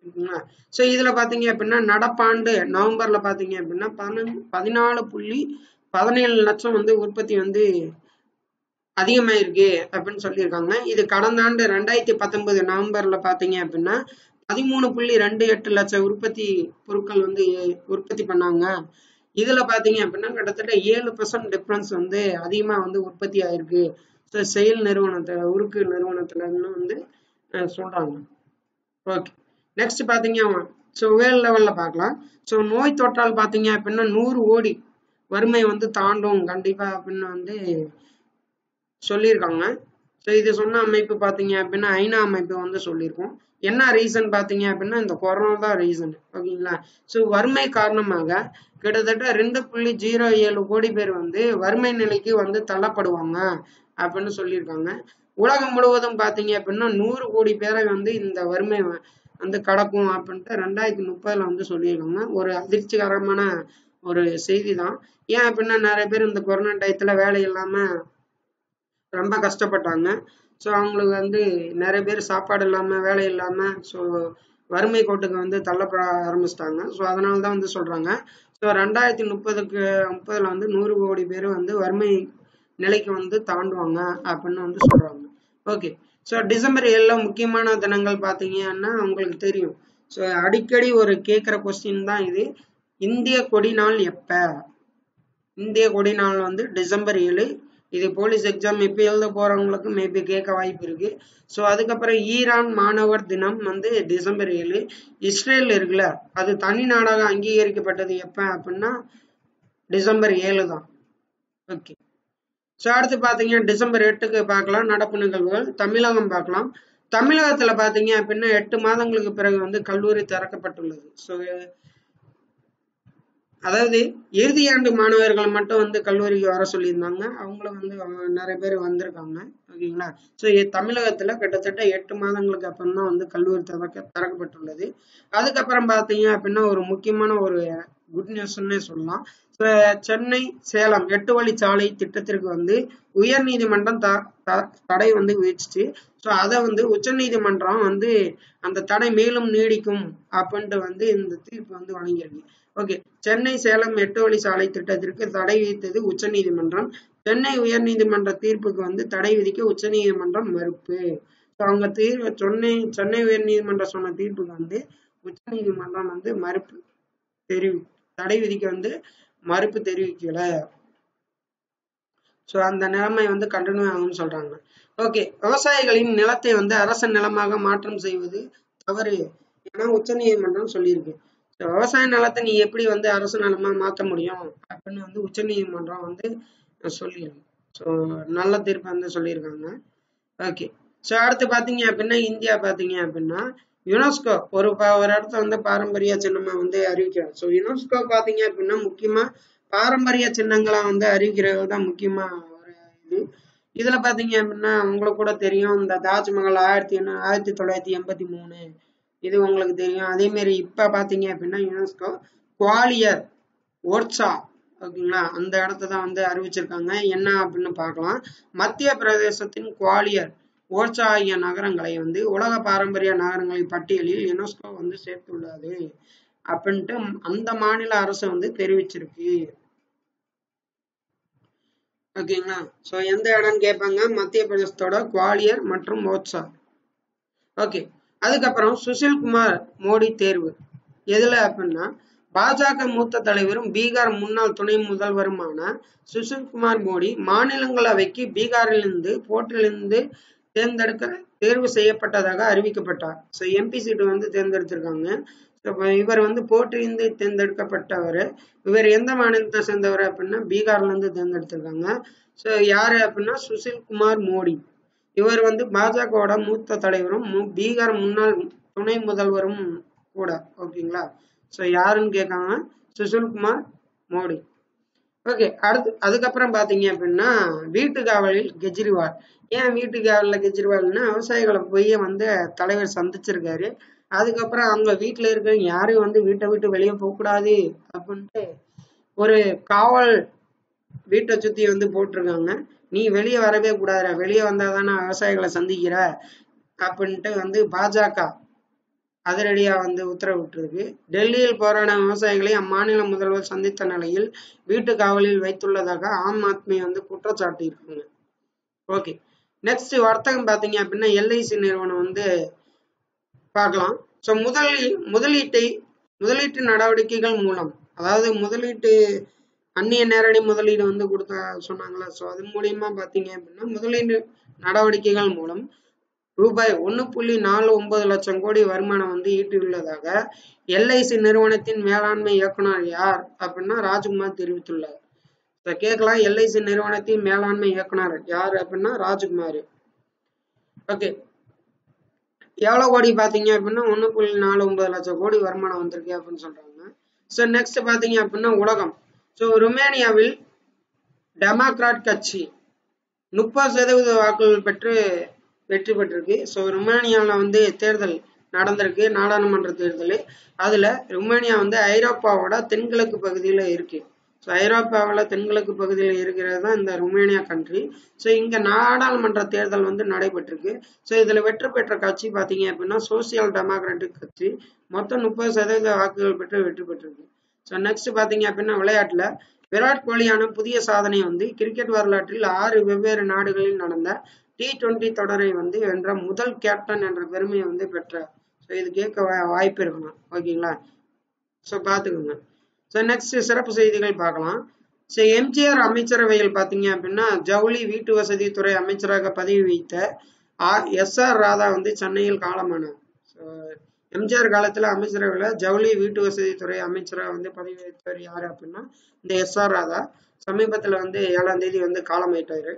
ஸோ இதுல பாத்தீங்க அப்படின்னா நடப்பாண்டு நவம்பர்ல பாத்தீங்க அப்படின்னா பதினஞ்சு பதினாலு புள்ளி பதினேழு லட்சம் வந்து உற்பத்தி வந்து அதிகமாயிருக்கு அப்படின்னு சொல்லியிருக்காங்க. இது கடந்த ஆண்டு ரெண்டாயிரத்தி பத்தொன்பது நவம்பர்ல பாத்தீங்க அப்படின்னா பதிமூணு புள்ளி ரெண்டு எட்டு லட்சம் உற்பத்தி பொருட்கள் வந்து உற்பத்தி பண்ணாங்க. இதுல பாத்தீங்க அப்படின்னா கிட்டத்தட்ட ஏழு பர்சன்ட் டிஃபரன்ஸ் வந்து அதிகமா வந்து உற்பத்தி ஆயிருக்கு. ஸோ செயல் நிறுவனத்துல உருக்கு நிறுவனத்துல வந்து சொல்றாங்க. ஓகே, நெக்ஸ்ட் பாத்தீங்க ஸோ வேர்ல்ட் லெவல்ல பார்க்கலாம். ஸோ நோய் தொற்றால் பாத்தீங்க அப்படின்னா நூறு கோடி வறுமை வந்து தாண்டும் கண்டிப்பா அப்படின்னு வந்து சொல்லியிருக்காங்க. ஸோ இது சொன்ன அமைப்பு பாத்தீங்க அப்படின்னா ஐநா அமைப்பு வந்து சொல்லியிருக்கோம். என்ன ரீசன் பாத்தீங்க அப்படின்னா இந்த கொரோனா தான் ரீசன், ஓகேங்களா. ஸோ வறுமை காரணமாக கிட்டத்தட்ட ரெண்டு புள்ளி ஜீரோ ஏழு கோடி பேர் வந்து வறுமை நிலைக்கு வந்து தள்ளப்படுவாங்க அப்படின்னு சொல்லியிருக்காங்க. உலகம் முழுவதும் பாத்தீங்க அப்படின்னா நூறு கோடி பேரை வந்து இந்த வறுமை வந்து கடக்கும் அப்படின்ட்டு ரெண்டாயிரத்தி முப்பதுல வந்து சொல்லியிருக்காங்க. ஒரு அதிர்ச்சிகரமான ஒரு செய்தி தான். ஏன் அப்படின்னா நிறைய பேர் இந்த கொரோனா டயத்துல வேலை இல்லாம ரொம்ப கஷ்டப்பட்டாங்க. ஸோ அவங்களுக்கு வந்து நிறைய பேர் சாப்பாடு இல்லாம வேலை இல்லாம ஸோ வறுமை கோட்டுக்கு வந்து தள்ளப்பட ஆரம்பிச்சிட்டாங்க. ஸோ அதனால தான் வந்து சொல்றாங்க. ஸோ ரெண்டாயிரத்தி முப்பதுக்கு முப்பதுல வந்து நூறு கோடி பேர் வந்து வறுமை நிலைக்கு வந்து தாண்டுவாங்க அப்படின்னு வந்து சொல்றாங்க. ஓகே, ஸோ டிசம்பர் ஏழுல முக்கியமான தினங்கள் பார்த்தீங்கன்னா உங்களுக்கு தெரியும். ஸோ அடிக்கடி ஒரு கேட்குற கொஸ்டின் தான் இது. இந்திய கொடி நாள் எப்ப? இந்திய கொடி நாள் வந்து டிசம்பர் ஏழு. இது போலீஸ் எக்ஸாம் இப்போ எழுத போறவங்களுக்கு மேபி கேட்க வாய்ப்பு இருக்கு. ஸோ அதுக்கப்புறம் ஈரான் மாணவர் தினம் வந்து டிசம்பர் ஏழு. இஸ்ரேல் இருக்குல்ல, அது தனி நாடாக அங்கீகரிக்கப்பட்டது எப்ப அப்படின்னா டிசம்பர் ஏழு தான். ஓகே, ஸோ அடுத்து பார்த்தீங்கன்னா டிசம்பர் எட்டுக்கு பார்க்கலாம் நடப்பு நிகழ்வுகள். தமிழகம் பார்க்கலாம். தமிழகத்துல பார்த்தீங்க அப்படின்னா எட்டு மாதங்களுக்கு பிறகு வந்து கல்லூரி திறக்கப்பட்டுள்ளது. ஸோ அதாவது இறுதியாண்டு மாணவர்கள் மட்டும் வந்து கல்லூரிக்கு வர சொல்லியிருந்தாங்க. அவங்களும் வந்து நிறைய பேர் வந்திருக்காங்க. ஓகேங்களா? ஸோ தமிழகத்துல கிட்டத்தட்ட எட்டு மாதங்களுக்கு அப்புறம் தான் வந்து கல்லூரி திறக்க திறக்கப்பட்டுள்ளது. அதுக்கப்புறம் பார்த்தீங்க அப்படின்னா ஒரு முக்கியமான ஒரு குட் நியூஸ்ன்னே சொல்லலாம். ஸோ சென்னை சேலம் எட்டு வழிச்சாலை திட்டத்திற்கு வந்து உயர் நீதிமன்றம் த தடை வந்து விதிச்சிச்சு. ஸோ அதை வந்து உச்ச நீதிமன்றம் வந்து அந்த தடை மேலும் நீடிக்கும் அப்படின்ட்டு வந்து இந்த தீர்ப்பு வந்து வழங்கியிருக்கு. ஓகே, சென்னை சேலம் எட்டு வழி சாலை திட்டத்திற்கு தடை விதித்தது உச்ச நீதிமன்றம். சென்னை உயர் நீதிமன்ற தீர்ப்புக்கு வந்து தடை விதிக்க உச்ச நீதிமன்றம் மறுப்பு. அவங்க தீர்வு சென்னை சென்னை உயர் நீதிமன்றம் சொன்ன தீர்ப்புக்கு வந்து உச்ச நீதிமன்றம் வந்து மறுப்பு தெரிவி தடை விதிக்க வந்து மறுப்பு தெரிவிக்கல. ஸோ அந்த நிலைமை வந்து கண்டினியூ ஆகும்னு சொல்றாங்க. ஓகே, விவசாயிகளின் நிலத்தை வந்து அரச நிலமாக மாற்றம் செய்வது தவறு ஏன்னா உச்ச நீதிமன்றம் சொல்லியிருக்கு. விவசாய நிலத்தை நீ எப்படி வந்து அரசு நிலமா மாற்ற முடியும் அப்படின்னு வந்து உச்ச நீதிமன்றம் வந்து சொல்லியிருக்கு. ஸோ நல்ல தீர்ப்பு வந்து சொல்லியிருக்காங்க. ஓகே, ஸோ அடுத்து பார்த்தீங்க அப்படின்னா இந்தியா பார்த்தீங்க அப்படின்னா யுனெஸ்கோ ஒரு ஒரு இடத்த வந்து பாரம்பரிய சின்னமா வந்து அறிவிக்கிறார். ஸோ யுனெஸ்கோ பார்த்தீங்க அப்படின்னா முக்கியமா பாரம்பரிய சின்னங்களா வந்து அறிவிக்கிறது தான் முக்கியமா ஒரு இது. இதுல பாத்தீங்க அப்படின்னா உங்களுக்கு கூட தெரியும், இந்த தாஜ்மஹால் ஆயிரத்தி ஆயிரத்தி தொள்ளாயிரத்தி எண்பத்தி மூணு இது உங்களுக்கு தெரியும். அதே மாதிரி இப்ப பாத்தீங்க அப்படின்னா யுனெஸ்கோ குவாலியர் ஓர்ச்சா ஓகேங்களா அந்த இடத்த தான் வந்து அறிவிச்சிருக்காங்க. என்ன அப்படின்னு பார்க்கலாம். மத்திய பிரதேசத்தின் குவாலியர் ஓர்ச்சா ஆகிய நகரங்களை வந்து உலக பாரம்பரிய நகரங்களின் பட்டியலில் யுனெஸ்கோ வந்து சேர்த்துள்ளது அப்படின்ட்டு அந்த மாநில அரசு வந்து தெரிவிச்சிருக்கு. ஓகேங்களா? சோ எந்த இடம்னு கேட்பாங்க, மத்திய பிரதேசத்தோட குவாலியர் மற்றும் ஓர்ச்சா. ஓகே, அதுக்கப்புறம் சுஷில் குமார் மோடி தேர்வு எதுல அப்படின்னா பாஜக மூத்த தலைவரும் பீகார் முன்னாள் துணை முதல்வருமான சுஷில் குமார் மோடி மாநிலங்களவைக்கு பீகாரிலிருந்து போட்டியிலிருந்து தேர்ந்தெடுக்க தேர்வு செய்யப்பட்டதாக அறிவிக்கப்பட்டார். ஸோ எம்பி சீட்டு வந்து தேர்ந்தெடுத்திருக்காங்க. இவர் வந்து போட்டியிலிருந்து தேர்ந்தெடுக்கப்பட்டவர். இவர் எந்த மாநிலத்தை சேர்ந்தவர் அப்படின்னா பீகார்ல இருந்து தேர்ந்தெடுத்திருக்காங்க. ஸோ யாரு அப்படின்னா சுஷில் குமார் மோடி. இவர் வந்து பாஜகவோட மூத்த தலைவரும் பீகார் முன்னாள் துணை முதல்வரும் கூட. ஓகேங்களா? ஸோ யாருன்னு கேட்காங்க, சுஷில் குமார் மோடி. ஓகே, அடுத்து அதுக்கப்புறம் பாத்தீங்க அப்படின்னா வீட்டு காவலில் கெஜ்ரிவால். ஏன் வீட்டு காவலில் கெஜ்ரிவால்னா விவசாயிகளை போய் வந்து தலைவர் சந்திச்சிருக்காரு. அதுக்கப்புறம் அவங்க வீட்டுல இருக்க யாரையும் வந்து வீட்டை விட்டு வெளியே போகக்கூடாது அப்படின்ட்டு ஒரு காவல் வீட்டை சுத்தி வந்து போட்டிருக்காங்க. நீ வெளியே வரவே கூடாது, வெளியே வந்தாதானே விவசாயிகளை சந்திக்கிற அப்படின்ட்டு வந்து பாஜக அதிரடியா வந்து உத்தரவிட்டிருக்கு. டெல்லியில் போராட விவசாயிகளை அம்மாநில முதல்வர் சந்தித்த நிலையில் வீட்டு காவலில் வைத்துள்ளதாக ஆம் ஆத்மி வந்து குற்றச்சாட்டு இருக்காங்க. ஓகே, நெக்ஸ்ட் வர்த்தகம் பாத்தீங்க அப்படின்னா எல்ஐசி நிறுவனம் வந்து பார்க்கலாம். ஸோ முதலில் முதலீட்டை முதலீட்டு நடவடிக்கைகள் மூலம், அதாவது முதலீட்டு அந்நிய நேரடி முதலீடு வந்து கொடுத்த சொன்னாங்களா, ஸோ அது மூலியமா பாத்தீங்க அப்படின்னா முதலீடு நடவடிக்கைகள் மூலம் ரூபாய் ஒன்னு புள்ளி நாலு ஒன்பது லட்சம் கோடி வருமானம் வந்து ஈட்டியுள்ளதாக எல்ஐசி நிறுவனத்தின் மேலாண்மை இயக்குனர் யார் அப்படின்னா ராஜ்குமார் தெரிவித்துள்ளார். கேட்கலாம், எல்ஐசி நிறுவனத்தின் மேலாண்மை இயக்குனர் யார் அப்படின்னா ராஜ்குமார். ஓகே, எவ்வளவு கோடி பாத்தீங்க அப்படின்னா ஒன்னு புள்ளி நாலு ஒன்பது லட்சம் கோடி வருமானம் வந்திருக்கு அப்படின்னு சொல்றாங்க. ஸோ நெக்ஸ்ட் பாத்தீங்க அப்படின்னா உலகம். ஸோ ருமேனியாவில் டெமோக்ராட் கட்சி முப்பது சதவீத வாக்குகள் பெற்று வெற்றி பெற்றிருக்கு. ஸோ ருமேனியாவில் வந்து தேர்தல் நடந்திருக்கு, நாடாளுமன்ற தேர்தல். அதுல ருமேனியா வந்து ஐரோப்பாவோட தென்கிழக்கு பகுதியில இருக்கு. ஸோ ஐரோப்பாவில் தென்கிழக்கு பகுதியில் இருக்கிறது தான் இந்த ருமேனியா கண்ட்ரி. ஸோ இங்க நாடாளுமன்ற தேர்தல் வந்து நடைபெற்றிருக்கு. ஸோ இதுல வெற்றி பெற்ற கட்சி பாத்தீங்க அப்படின்னா சோசியல் டெமோக்ராட்டிக் கட்சி மொத்தம் முப்பது சதவீத வாக்குகள் பெற்று வெற்றி பெற்றிருக்கு. ஸோ நெக்ஸ்ட் பார்த்தீங்க அப்படின்னா விளையாட்டில் விராட் கோலியான புதிய சாதனை வந்து கிரிக்கெட் வரலாற்றில் ஆறு வெவ்வேறு நாடுகளில் நடந்த டி டுவெண்ட்டி தொடரை வந்து வென்ற முதல் கேப்டன் என்ற பெருமையை வந்து பெற்றார். ஸோ இது கேட்க வாய்ப்பு இருக்கணும். ஓகேங்களா? ஸோ பார்த்துக்கோங்க. ஸோ நெக்ஸ்ட் சிறப்பு செய்திகள் பார்க்கலாம். ஸோ எம்ஜிஆர் அமைச்சரவையில் பார்த்தீங்க அப்படின்னா ஜவுளி வீட்டு வசதி துறை அமைச்சராக பதவி வைத்த எஸ் ஆர் ராதா வந்து சென்னையில் காலமானார். ஸோ எம்ஜிஆர் காலத்துல அமைச்சரவையில ஜவுளி வீட்டு வசதி துறை அமைச்சராக வந்து பதவி வைத்தவர் யாரு அப்படின்னா இந்த எஸ் ஆர் ராதா. சமீபத்துல வந்து ஏழாம் தேதி வந்து காலமாயிட்டாரு.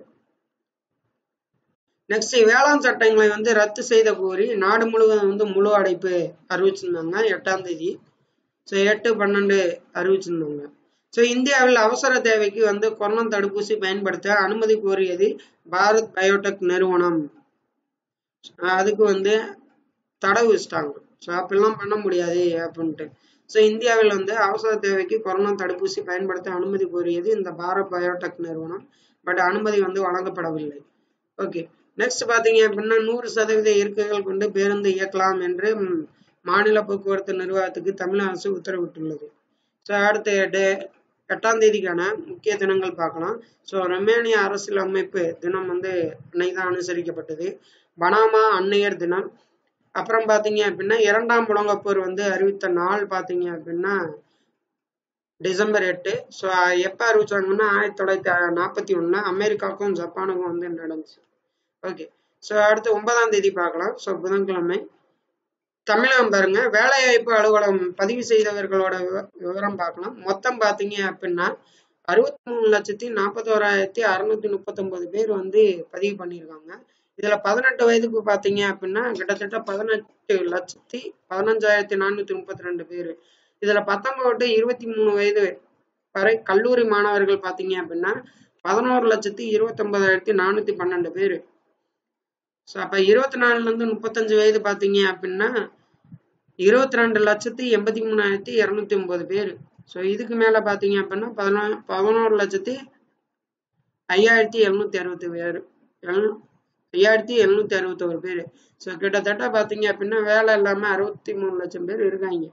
நெக்ஸ்ட் வேளாண் சட்டங்களை வந்து ரத்து செய்த கோரி நாடு முழுவதும் வந்து முழு அடைப்பு அறிவிச்சிருந்தாங்க எட்டாம் தேதி. ஸோ எட்டு பன்னெண்டு அறிவிச்சிருந்தாங்க. ஸோ இந்தியாவில் அவசர தேவைக்கு வந்து கொரோனா தடுப்பூசி பயன்படுத்த அனுமதி கோரியது பாரத் பயோடெக் நிறுவனம். அதுக்கு வந்து தடை வச்சிட்டாங்க. ஸோ அப்படிலாம் பண்ண முடியாது அப்படின்ட்டு. ஸோ இந்தியாவில் வந்து அவசர தேவைக்கு கொரோனா தடுப்பூசி பயன்படுத்த அனுமதி கோரியது இந்த பாரத் பயோடெக் நிறுவனம். பட் அனுமதி வந்து வழங்கப்படவில்லை. ஓகே, நெக்ஸ்ட் பார்த்தீங்க அப்படின்னா நூறு சதவீத இருக்கைகள் கொண்டு பேருந்து இயக்கலாம் என்று மாநில போக்குவரத்து நிர்வாகத்துக்கு தமிழக அரசு உத்தரவிட்டுள்ளது. ஸோ அடுத்த எட்டாம் தேதிக்கான முக்கிய தினங்கள் பார்க்கலாம். ஸோ ரொமேனிய அரசியல் அமைப்பு தினம் வந்து அன்னைக்கு தான் அனுசரிக்கப்பட்டது. பனாமா அன்னையர் தினம். அப்புறம் பார்த்தீங்க அப்படின்னா இரண்டாம் உலகப்போர் வந்து அறிவித்த நாள் பார்த்தீங்க அப்படின்னா டிசம்பர் எட்டு. ஸோ எப்போ அறிவிச்சாங்கன்னா ஆயிரத்தி தொள்ளாயிரத்தி நாற்பத்தி ஒண்ணுல அமெரிக்காவுக்கும் ஜப்பானுக்கும் வந்து நடந்துச்சு. ஓகே, ஸோ அடுத்து ஒன்பதாம் தேதி பார்க்கலாம். ஸோ புதன்கிழமை. தமிழகம் பாருங்க, வேலைவாய்ப்பு அலுவலகம் பதிவு செய்தவர்களோட விவரம் பார்க்கலாம். மொத்தம் பார்த்தீங்க அப்படின்னா அறுபத்தி மூணு லட்சத்தி நாற்பத்தோராயிரத்தி அறுநூத்தி முப்பத்தி ஒன்பது பேர் வந்து பதிவு பண்ணியிருக்காங்க. இதுல பதினெட்டு வயதுக்கு பார்த்தீங்க அப்படின்னா கிட்டத்தட்ட பதினெட்டு லட்சத்தி பதினஞ்சாயிரத்தி நானூத்தி முப்பத்தி ரெண்டு பேர். இதுல பத்தொன்பது இருபத்தி மூணு வயது வரை கல்லூரி மாணவர்கள் பார்த்தீங்க அப்படின்னா பதினோரு லட்சத்தி இருபத்தி ஒன்பதாயிரத்தி நானூத்தி பன்னெண்டு பேர். ஸோ அப்ப இருபத்தி நாலுல இருந்து முப்பத்தஞ்சு வயது பார்த்தீங்க அப்படின்னா இருபத்தி ரெண்டு லட்சத்தி எண்பத்தி மூணாயிரத்தி இருநூத்தி ஒன்பது பேர். ஸோ இதுக்கு மேல பார்த்தீங்க அப்படின்னா பதினோ பதினோரு லட்சத்தி ஐயாயிரத்தி எழுநூத்தி அறுபத்தி பேர் ஐயாயிரத்தி எழுநூத்தி அறுபத்தி ஒரு பேர். ஸோ கிட்டத்தட்ட பார்த்தீங்க அப்படின்னா வேலை இல்லாம அறுபத்தி மூணு லட்சம் பேர் இருக்காங்க.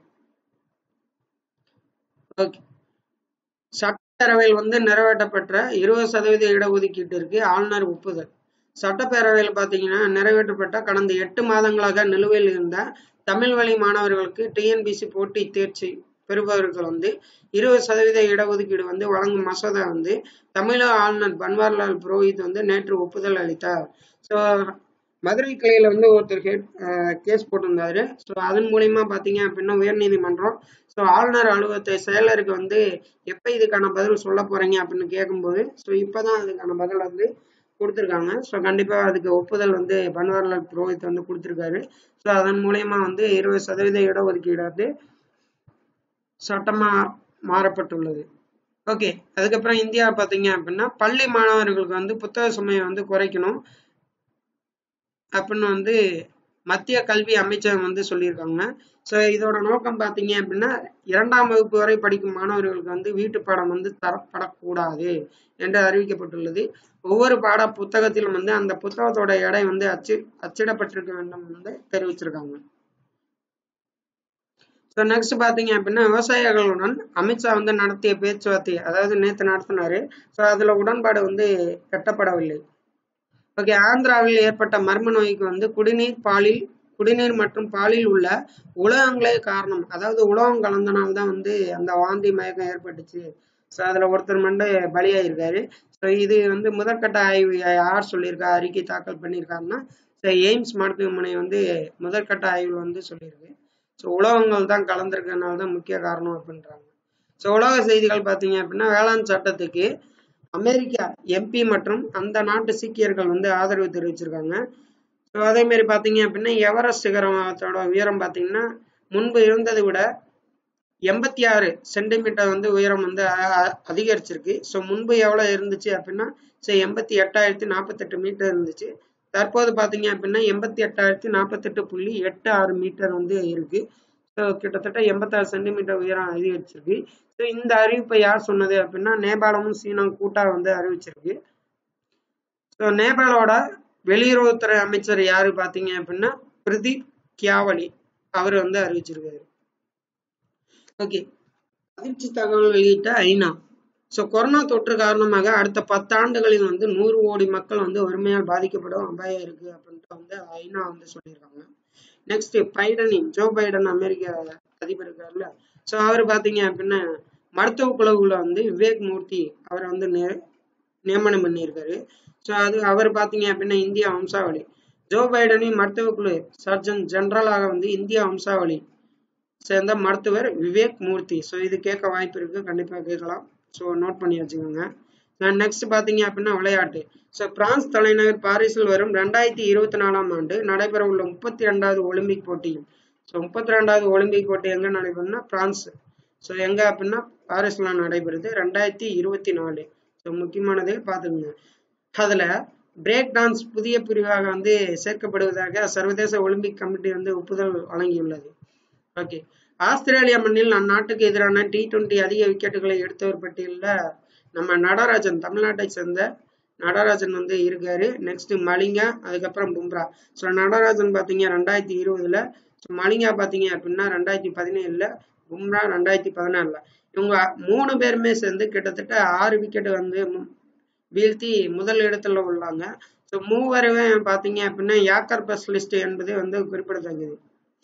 ஓகே, சட்டப்பேரவையில் வந்து நிறைவேற்றப்பட்ட இருபது சதவீத இடஒதுக்கீட்டிற்கு ஆளுநர் ஒப்புதல். சட்டப்பேரவையில் பார்த்தீங்கன்னா நிறைவேற்றப்பட்ட கடந்த எட்டு மாதங்களாக நிலுவையில் இருந்த தமிழ் வழி மாணவர்களுக்கு டிஎன்பிசி போட்டி தேர்ச்சி பெறுபவர்கள் வந்து இருபது சதவீத இடஒதுக்கீடு வந்து வழங்கும் மசோதா வந்து தமிழக ஆளுநர் பன்வாரிலால் புரோஹித் வந்து நேற்று ஒப்புதல் அளித்தார். ஸோ மதுரை கிளையில வந்து ஒருத்தர் கேஸ் போட்டிருந்தாரு. ஸோ அதன் மூலியமா பார்த்தீங்க அப்படின்னா உயர்நீதிமன்றம் ஸோ ஆளுநர் அலுவலகத்தை செயலருக்கு வந்து எப்போ இதுக்கான பதில் சொல்ல போறீங்க அப்படின்னு கேட்கும்போது ஸோ இப்போதான் அதுக்கான பதில் வந்து கொடுத்துருக்காங்க. ஸோ கண்டிப்பாக அதுக்கு ஒப்புதல் வந்து பன்வாரிலால் புரோஹித் வந்து கொடுத்துருக்காரு. ஸோ அதன் மூலயமா வந்து இருபது சதவீத இடஒதுக்கீடு வந்து சட்டமா மாறப்பட்டுள்ளது. ஓகே, அதுக்கப்புறம் இந்தியா பார்த்தீங்க அப்படின்னா பள்ளி மாணவர்களுக்கு வந்து புத்தக சுமையை வந்து குறைக்கணும் அப்படின்னு வந்து மத்திய கல்வி அமைச்சகம் வந்து சொல்லியிருக்காங்க. ஸோ இதோட நோக்கம் பார்த்தீங்க அப்படின்னா இரண்டாம் வகுப்பு வரை படிக்கும் மாணவர்களுக்கு வந்து வீட்டு பாடம் வந்து தரப்படக்கூடாது என்று அறிவிக்கப்பட்டுள்ளது. ஒவ்வொரு பாட புத்தகத்திலும் வந்து அந்த புத்தகத்தோட எடை வந்து அச்சு அச்சிடப்பட்டிருக்க வேண்டும் வந்து தெரிவிச்சிருக்காங்க. ஸோ நெக்ஸ்ட் பார்த்தீங்க அப்படின்னா விவசாயிகளுடன் அமித்ஷா வந்து நடத்திய பேச்சுவார்த்தை, அதாவது நேற்று நடத்தினாரு. ஸோ அதுல உடன்பாடு வந்து எட்டப்படவில்லை. ஓகே, ஆந்திராவில் ஏற்பட்ட மர்ம நோய்க்கு வந்து குடிநீர் பாலில் குடிநீர் மற்றும் பாலில் உள்ள உலகங்களே காரணம். அதாவது உலகம் கலந்தனால்தான் வந்து அந்த வாந்தி மயக்கம் ஏற்பட்டுச்சு. ஸோ அதுல ஒருத்தர் மண்டு பலியாயிருக்காரு. ஸோ இது வந்து முதற்கட்ட ஆய்வு யார் சொல்லியிருக்கா அறிக்கை தாக்கல் பண்ணியிருக்காருன்னா ஸோ எய்ம்ஸ் மருத்துவமனை வந்து முதற்கட்ட ஆய்வு வந்து சொல்லியிருக்கு. ஸோ உலகங்கள் தான் கலந்துருக்கிறதுனால தான் முக்கிய காரணம் அப்படின்றாங்க. ஸோ உலக செய்திகள் பார்த்தீங்க அப்படின்னா வேளாண் சட்டத்துக்கு அமெரிக்கா எம்பி மற்றும் அந்த நாட்டு சீக்கியர்கள் வந்து ஆதரவு தெரிவிச்சிருக்காங்க. ஸோ அதே மாதிரி பார்த்தீங்க அப்படின்னா எவரெஸ்ட் சிகரத்தோட உயரம் பார்த்தீங்கன்னா முன்பு இருந்ததை விட எண்பத்தி ஆறு சென்டிமீட்டர் வந்து உயரம் வந்து அதிகரிச்சிருக்கு. ஸோ முன்பு எவ்வளோ இருந்துச்சு அப்படின்னா ஸோ எண்பத்தி எட்டாயிரத்தி நாற்பத்தெட்டு மீட்டர் இருந்துச்சு. தற்போது பார்த்தீங்க அப்படின்னா எண்பத்தி எட்டாயிரத்தி நாற்பத்தெட்டு புள்ளி எட்டு ஆறு மீட்டர் வந்து இருக்கு. ஸோ கிட்டத்தட்ட எண்பத்தாறு சென்டிமீட்டர் உயரம் அதிகரிச்சிருக்கு. ஸோ இந்த அறிவிப்பை யார் சொன்னது அப்படின்னா நேபாளமும் சீனாவும் கூட்டா வந்து அறிவிச்சிருக்கு. ஸோ நேபாளோட வெளியுறவுத்துறை அமைச்சர் யாரு பார்த்தீங்க அப்படின்னா பிரதீப் கியாவலி அவர் வந்து அறிவிச்சிருக்காரு. ஓகே, அதிர்ச்சி தகவல் வெளியிட்ட ஐநா. ஸோ கொரோனா தொற்று காரணமாக அடுத்த பத்தாண்டுகளில் வந்து நூறு கோடி மக்கள் வந்து வறுமையால் பாதிக்கப்படும் அபாயம் இருக்கு அப்படின்ட்டு வந்து ஐநா வந்து சொல்லியிருக்காங்க. நெக்ஸ்ட் பைடன், ஜோ பைடன் அமெரிக்க அதிபர் இருக்காருல்ல, ஸோ அவர் பார்த்தீங்க அப்படின்னா மருத்துவ குழுவுல வந்து விவேக் மூர்த்தி அவரை வந்து நியமனம் பண்ணியிருக்காரு. ஸோ அது அவர் பார்த்தீங்க அப்படின்னா இந்திய வம்சாவளி. ஜோ பைடனின் மருத்துவ குழு சர்ஜன் ஜெனரலாக வந்து இந்திய வம்சாவளி சேர்ந்த மருத்துவர் விவேக் மூர்த்தி. ஸோ இது கேட்க வாய்ப்பு இருக்கு, கண்டிப்பாக கேட்கலாம். ஸோ நோட் பண்ணி வச்சுக்கோங்க. நெக்ஸ்ட் பார்த்தீங்க அப்படின்னா விளையாட்டு. ஸோ பிரான்ஸ் தலைநகர் பாரிஸில் வரும் ரெண்டாயிரத்தி இருபத்தி நாலாம் ஆண்டு நடைபெற உள்ள முப்பத்தி ரெண்டாவது ஒலிம்பிக் போட்டியில், ஸோ முப்பத்தி ரெண்டாவது ஒலிம்பிக் போட்டி எங்க நடைபெறும்னா பிரான்ஸ். ஸோ எங்க அப்படின்னா பாரிஸ்ல நடைபெறுது ரெண்டாயிரத்தி இருபத்தி நாலு. ஸோ முக்கியமானதே பார்த்துக்கோங்க. அதுல பிரேக் டான்ஸ் புதிய பிரிவாக வந்து சேர்க்கப்படுவதாக சர்வதேச ஒலிம்பிக் கமிட்டி வந்து ஒப்புதல் வழங்கியுள்ளது. ஓகே, ஆஸ்திரேலியா மண்ணில் அந்நாட்டுக்கு எதிரான டி டுவெண்டி அதிக விக்கெட்டுகளை எடுத்தவர் பட்டியலில் நம்ம நடராஜன், தமிழ்நாட்டை சேர்ந்த நடராஜன் வந்து இருக்காரு. நெக்ஸ்ட் மலிங்கா, அதுக்கப்புறம் பும்ரா. ஸோ நடராஜன் பார்த்தீங்க ரெண்டாயிரத்தி இருபதுல, ஸோ மலிங்கா பார்த்தீங்க அப்படின்னா ரெண்டாயிரத்தி பதினேழுல, பும்ரா ரெண்டாயிரத்தி பதினாலுல. இவங்க மூணு பேருமே சேர்ந்து கிட்டத்தட்ட ஆறு விக்கெட் வந்து வீழ்த்தி முதல் இடத்துல உள்ளாங்க. ஸோ மூவருமே பார்த்தீங்க அப்படின்னா யாக்கர் ஸ்பெஷலிஸ்ட் என்பது வந்து குறிப்பிடத்தக்கது.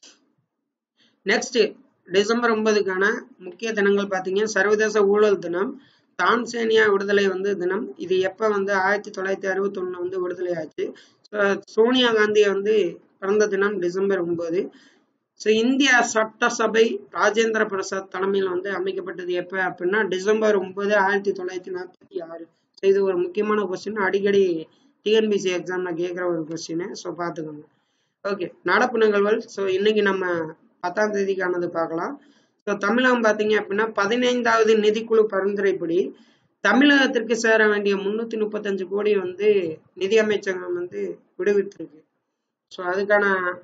நெக்ஸ்ட் டிசம்பர் ஒன்பதுக்கான முக்கிய தினங்கள் பார்த்தீங்க, சர்வதேச ஊழல் தினம், தான்சேனியா விடுதலை வந்து தினம். இது எப்போ வந்து ஆயிரத்தி தொள்ளாயிரத்தி அறுபத்தி ஒண்ணுல வந்து விடுதலை ஆச்சு. சோனியா காந்தி வந்து பிறந்த தினம் டிசம்பர் ஒன்பது. ஸோ இந்திய சட்டசபை ராஜேந்திர பிரசாத் தலைமையில் வந்து அமைக்கப்பட்டது எப்போ அப்படின்னா டிசம்பர் ஒன்பது ஆயிரத்தி தொள்ளாயிரத்தி நாற்பத்தி ஆறு. ஸோ இது ஒரு முக்கியமான கொஸ்டின், அடிக்கடி டிஎன்பிசி எக்ஸாம்ல கேட்குற ஒரு கொஸ்டின். ஸோ பார்த்துக்கோங்க. ஓகே, நடப்பு நிகழ்வுகள். ஸோ இன்னைக்கு நம்ம பத்தாம் தேதிக்கானது பார்க்கலாம். ஸோ தமிழகம் பார்த்தீங்க அப்படின்னா பதினைந்தாவது நிதிக்குழு பரிந்துரைப்படி தமிழகத்திற்கு சேர வேண்டிய முன்னூத்தி முப்பத்தஞ்சு கோடி வந்து நிதி அமைச்சகம் வந்து விடுவித்திருக்கு. ஸோ அதுக்கான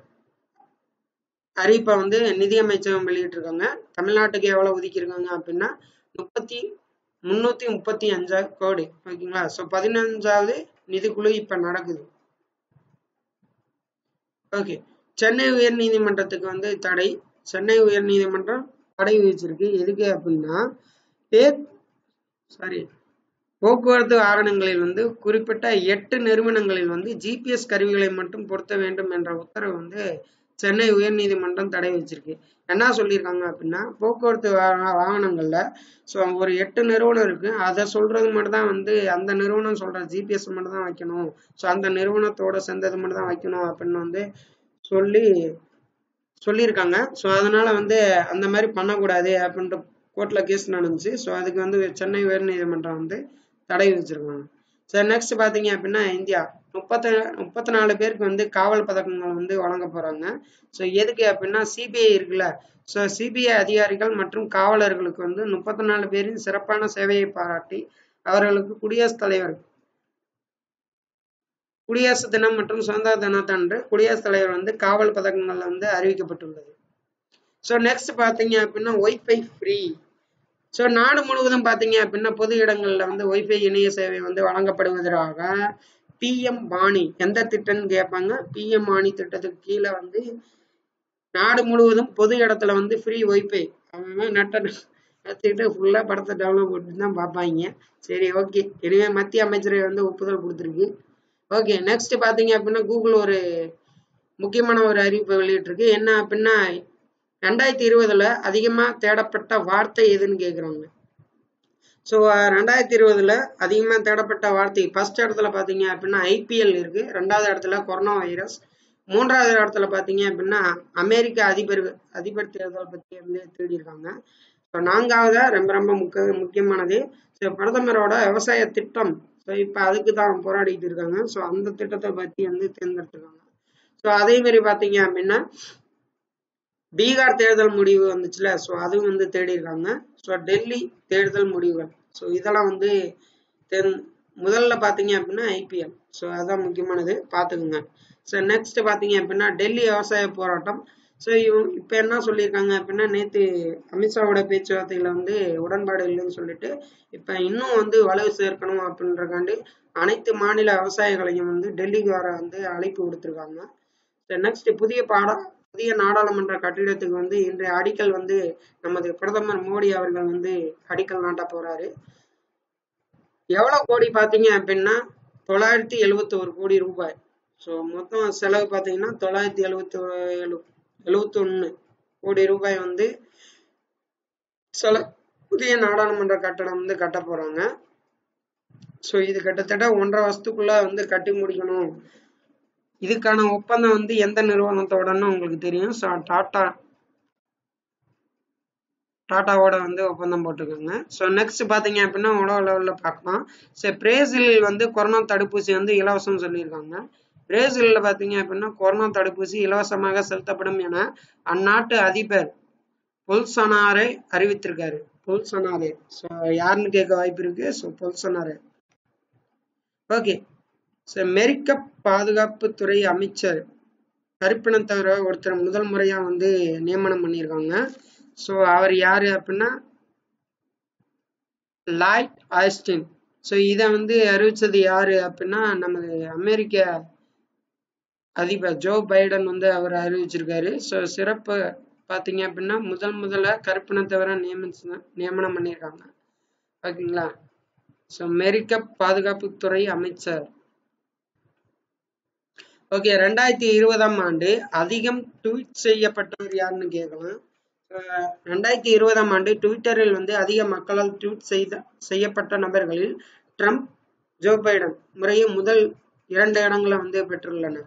அறிவிப்பை வந்து நிதி அமைச்சகம் வெளியிட்டிருக்காங்க. தமிழ்நாட்டுக்கு எவ்வளவு ஒதுக்கியிருக்காங்க அப்படின்னா முப்பத்தி முன்னூத்தி முப்பத்தி அஞ்சா கோடி. ஓகேங்களா. ஸோ பதினஞ்சாவது நிதிக்குழு இப்ப நடக்குது. ஓகே, சென்னை உயர் நீதிமன்றத்துக்கு வந்து தடை. சென்னை உயர் நீதிமன்றம் தடை விதிச்சிருக்கு. எதுக்கு அப்படின்னா சாரி போக்குவரத்து வாகனங்களில் வந்து குறிப்பிட்ட எட்டு நிறுவனங்களில் வந்து ஜிபிஎஸ் கருவிகளை மட்டும் பொருத்த வேண்டும் என்ற உத்தரவு வந்து சென்னை உயர் நீதிமன்றம் தடை வச்சிருக்கு. என்ன சொல்லியிருக்காங்க அப்படின்னா போக்குவரத்து வாகனங்கள்ல ஸோ ஒரு எட்டு நிறுவனம் இருக்கு, அதை சொல்றது மட்டும் தான் வந்து அந்த நிறுவனம் சொல்ற ஜிபிஎஸ் மட்டும் தான் வைக்கணும், ஸோ அந்த நிறுவனத்தோட சேர்ந்தது மட்டும் தான் வைக்கணும் அப்படின்னு வந்து சொல்லி சொல்லியிருக்காங்க. ஸோ அதனால வந்து அந்த மாதிரி பண்ணக்கூடாது அப்படின்ற கோர்ட்ல கேஸ் நடந்துச்சு. ஸோ அதுக்கு வந்து சென்னை உயர் நீதிமன்றம் வந்து தடை விதிச்சிருக்காங்க. சரி, நெக்ஸ்ட் பாத்தீங்க அப்படின்னா இந்தியா முப்பத்தி முப்பத்தி நாலு பேருக்கு வந்து காவல் பதக்கங்கள் வந்து வழங்க போறாங்க. ஸோ எதுக்கு அப்படின்னா சிபிஐ இருக்குல்ல, ஸோ சிபிஐ அதிகாரிகள் மற்றும் காவலர்களுக்கு வந்து முப்பத்தி நாலு பேரின் சிறப்பான சேவையை பாராட்டி அவர்களுக்கு குடியரசுத் தலைவர் குடியரசு தினம் மற்றும் சுதந்திர தினத்தன்று குடியரசுத் தலைவர் வந்து காவல் பதக்கங்கள் வந்து அறிவிக்கப்பட்டுள்ளது. ஸோ நெக்ஸ்ட் பாத்தீங்க அப்படின்னா ஒய்ஃபை ஃப்ரீ. ஸோ நாடு முழுவதும் பார்த்தீங்க அப்படின்னா பொது இடங்கள்ல வந்து ஒய்ஃபை இணைய சேவை வந்து வழங்கப்படுவதற்காக பிஎம் பாணி எந்த திட்டம்னு கேட்பாங்க. பிஎம் பாணி திட்டத்துக்கு கீழே வந்து நாடு முழுவதும் பொது இடத்துல வந்து ஃப்ரீ ஒய்ஃபை அவங்க நட்ட நட்டுக்கிட்டு ஃபுல்லா படத்தை டவுன்லோட் போட்டு தான் பார்ப்பாங்க. சரி, ஓகே, எனவே மத்திய அமைச்சரவை வந்து ஒப்புதல் கொடுத்துருக்கு. ஓகே, நெக்ஸ்ட் பார்த்தீங்க அப்படின்னா கூகுள் ஒரு முக்கியமான ஒரு அறிவிப்பை வெளியிட்டிருக்கு. என்ன அப்படின்னா ரெண்டாயிரத்தி இருபதுல அதிகமா தேடப்பட்ட வார்த்தை எதுன்னு கேக்குறாங்க. ஸோ ரெண்டாயிரத்தி இருபதுல அதிகமா தேடப்பட்ட வார்த்தை ஃபர்ஸ்ட் இடத்துல பாத்தீங்க அப்படின்னா ஐபிஎல் இருக்கு, ரெண்டாவது இடத்துல கொரோனா வைரஸ், மூன்றாவது இடத்துல பாத்தீங்க அப்படின்னா அமெரிக்க அதிபர் அதிபர் தேர்தல் பத்தி வந்து தேடி இருக்காங்க. ஸோ நான்காவதா ரொம்ப ரொம்ப முக்கிய முக்கியமானது ஸோ பிரதமரோட விவசாய திட்டம். ஸோ இப்ப அதுக்கு தான் போராடிட்டு இருக்காங்க. ஸோ அந்த திட்டத்தை பத்தி வந்து தேர்ந்தெடுத்திருக்காங்க. ஸோ அதே மாதிரி பாத்தீங்க அப்படின்னா பீகார் தேர்தல் முடிவு வந்துச்சுல, ஸோ அதுவும் வந்து தேடி இருக்காங்க. ஸோ டெல்லி தேர்தல் முடிவுகள், ஸோ இதெல்லாம் வந்து முதல்ல பார்த்தீங்க அப்படின்னா ஐபிஎல். ஸோ அதான் முக்கியமானது, பார்த்துக்குங்க. ஸோ நெக்ஸ்ட் பார்த்தீங்க அப்படின்னா டெல்லி விவசாய போராட்டம். ஸோ இவங்க இப்போ என்ன சொல்லியிருக்காங்க அப்படின்னா நேற்று அமித்ஷாவோட பேச்சுவார்த்தையில வந்து உடன்பாடு இல்லைன்னு சொல்லிட்டு இப்போ இன்னும் வந்து வலு சேர்க்கணும் அப்படின்றக்காண்டி அனைத்து மாநில விவசாயிகளையும் வந்து டெல்லிக்கு வர வந்து அழைப்பு கொடுத்துருக்காங்க. நெக்ஸ்ட் புதிய பாட புதிய நாடாளுமன்ற கட்டிடத்துக்கு வந்து இன்றைய அடிக்கல் வந்து நமது பிரதமர் மோடி அவர்கள் வந்து அடிக்கல் நாட்ட போறாரு. எவ்வளவு கோடி பாத்தீங்க அப்படின்னா தொள்ளாயிரத்தி எழுபத்தி ஒரு கோடி ரூபாய். ஸோ மொத்தம் செலவு பார்த்தீங்கன்னா தொள்ளாயிரத்தி எழுபத்தி ஏழு எழுபத்தி ஒன்று கோடி ரூபாய் வந்து சில புதிய நாடாளுமன்ற கட்டடம் வந்து கட்ட போறாங்க. ஸோ இது கிட்டத்தட்ட ஒன்றரை வருஷத்துக்குள்ள வந்து கட்டி முடிக்கணும். இதுக்கான ஒப்பந்தம் வந்து எந்த நிறுவனத்தோடன்னு உங்களுக்கு தெரியும். ஸோ டாடா டாட்டாவோட வந்து ஒப்பந்தம் போட்டுக்கோங்க. ஸோ நெக்ஸ்ட் பார்த்தீங்க அப்படின்னா உலக லெவலில் பார்க்கலாம். ஸோ பிரேசில் வந்து கொரோனா தடுப்பூசி வந்து இலவசம் சொல்லியிருக்காங்க. பிரேசிலில் பார்த்தீங்க அப்படின்னா கொரோனா தடுப்பூசி இலவசமாக செலுத்தப்படும் என அந்நாட்டு அதிபர் பொல்சனாரே அறிவித்திருக்காரு. பொல்சனாரே ஸோ யாருன்னு கேட்க வாய்ப்பு இருக்கு. So Bolsonaro. ஓகே. ஸோ அமெரிக்க பாதுகாப்புத்துறை அமைச்சர் கருப்பினத்தவர ஒருத்தர் முதல் முறையா வந்து நியமனம் பண்ணியிருக்காங்க. ஸோ அவர் யாரு அப்படின்னா லாய்ட் ஆஸ்டின். ஸோ இதை வந்து அறிவிச்சது யாரு அப்படின்னா நமது அமெரிக்க அதிபர் ஜோ பைடன் வந்து அவர் அறிவிச்சிருக்காரு. ஸோ சிறப்பு பார்த்தீங்க அப்படின்னா முதல் முதல்ல கருப்பினத்தவரை நியமிச்சு நியமனம் பண்ணியிருக்காங்க. ஓகேங்களா. ஸோ அமெரிக்க பாதுகாப்புத்துறை அமைச்சர். ஓகே. ரெண்டாயிரத்தி இருபதாம் ஆண்டு அதிகம் ட்வீட் செய்யப்பட்டவர் யாருன்னு கேட்கலாம். ரெண்டாயிரத்தி இருபதாம் ஆண்டு ட்விட்டரில் வந்து அதிக மக்களால் ட்வீட் செய்த செய்யப்பட்ட நபர்களில் ட்ரம்ப், ஜோ பைடன் முறையே முதல் இரண்டு இடங்களை வந்து பெற்றுள்ளனர்.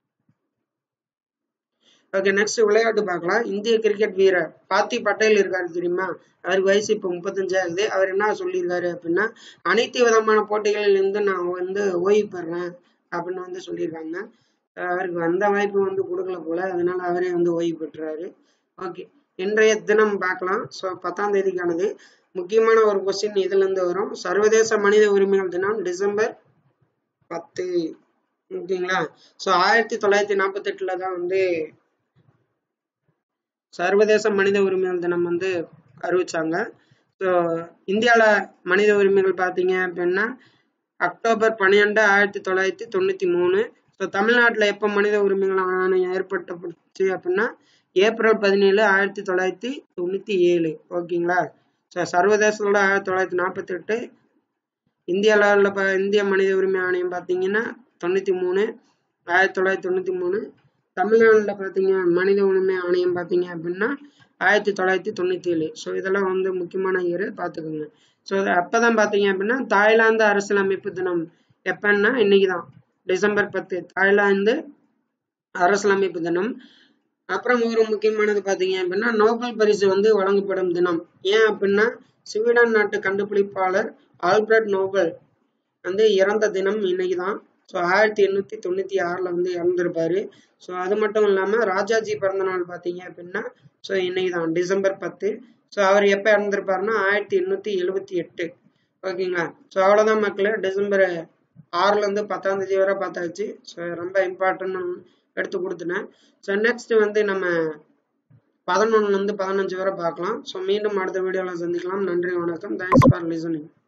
ஓகே. நெக்ஸ்ட் விளையாட்டு பார்க்கலாம். இந்திய கிரிக்கெட் வீரர் பார்த்தி பட்டேல் இருக்காரு தெரியுமா? அவருக்கு வயசு இப்போ முப்பத்தஞ்சு ஆகுது. அவர் என்ன சொல்லியிருக்காரு அப்படின்னா அனைத்து விதமான போட்டிகளில் இருந்து நான் வந்து ஓய்வு பெறேன் அப்படின்னு வந்து சொல்லியிருக்காங்க. அவருக்கு வந்த வாய்ப்பு வந்து கொடுக்கல போல, அதனால அவரே வந்து ஓய்வு பெற்றாரு. ஓகே. இன்றைய தினம் பார்க்கலாம். ஸோ பத்தாம் தேதிக்கானது முக்கியமான ஒரு கொஸ்டின் இதுல இருந்து வரும். சர்வதேச மனித உரிமைகள் தினம் டிசம்பர் பத்து. ஓகேங்களா. ஸோ ஆயிரத்தி தொள்ளாயிரத்தி நாற்பத்தி எட்டுல தான் வந்து சர்வதேச மனித உரிமைகள் தினம் வந்து அறிவிச்சாங்க. ஸோ இந்தியாவில் மனித உரிமைகள் பார்த்தீங்க அப்படின்னா அக்டோபர் பன்னிரெண்டு ஆயிரத்தி தொள்ளாயிரத்தி தொண்ணூத்தி மூணு. ஸோ தமிழ்நாட்டில் எப்போ மனித உரிமைகள் ஆணையம் ஏற்படுத்தப்பட்டுச்சு அப்படின்னா ஏப்ரல் பதினேழு ஆயிரத்தி தொள்ளாயிரத்தி தொண்ணூத்தி ஏழு. ஓகேங்களா. ஸோ சர்வதேசத்தோட ஆயிரத்தி தொள்ளாயிரத்தி நாற்பத்தி எட்டு. இந்திய லெவலில் இந்திய மனித உரிமை ஆணையம் பார்த்தீங்கன்னா தொண்ணூத்தி மூணு ஆயிரத்தி தொள்ளாயிரத்தி தொண்ணூத்தி மூணு. தமிழ்நாட்டில் பார்த்தீங்க மனித உரிமை ஆணையம் பார்த்தீங்க அப்படின்னா ஆயிரத்தி தொள்ளாயிரத்தி தொண்ணூத்தி ஏழு. ஸோ இதெல்லாம் வந்து முக்கியமான இயர் பார்த்துக்கோங்க. ஸோ அப்போதான் பார்த்தீங்க அப்படின்னா தாய்லாந்து அரசியலமைப்பு தினம் எப்பன்னா இன்னைக்கு தான் டிசம்பர் பத்து தாய்லாந்து அரசியலமைப்பு தினம். அப்புறம் ஒரு முக்கியமானது பார்த்தீங்க அப்படின்னா நோபல் பரிசு வந்து வழங்கப்படும் தினம். ஏன் அப்படின்னா ஸ்வீடன் நாட்டு கண்டுபிடிப்பாளர் ஆல்பர்ட் நோபல் வந்து இறந்த தினம் இன்னைக்கு தான். ஸோ ஆயிரத்தி எண்ணூத்தி தொண்ணூத்தி ஆறுல வந்து இறந்துருப்பாரு. ஸோ அது மட்டும் இல்லாம ராஜாஜி பிறந்த நாள் பார்த்தீங்க அப்படின்னா ஸோ இன்னைக்கு தான் டிசம்பர் பத்து. ஸோ அவர் எப்போ இறந்துருப்பாருன்னா ஆயிரத்தி எண்ணூத்தி எழுபத்தி எட்டு. ஓகேங்களா. ஸோ அவ்வளோதான் மக்களே. டிசம்பர் ஆறுல இருந்து பத்தாம் தேதி வரை பார்த்தாச்சு. ஸோ ரொம்ப இம்பார்ட்டன்ட் எடுத்து கொடுத்துனேன். ஸோ நெக்ஸ்ட் வந்து நம்ம பதினொன்னுல இருந்து பதினஞ்சு வரை பார்க்கலாம். ஸோ மீண்டும் அடுத்த வீடியோவில் சந்திக்கலாம். நன்றி, வணக்கம். Thanks for listening.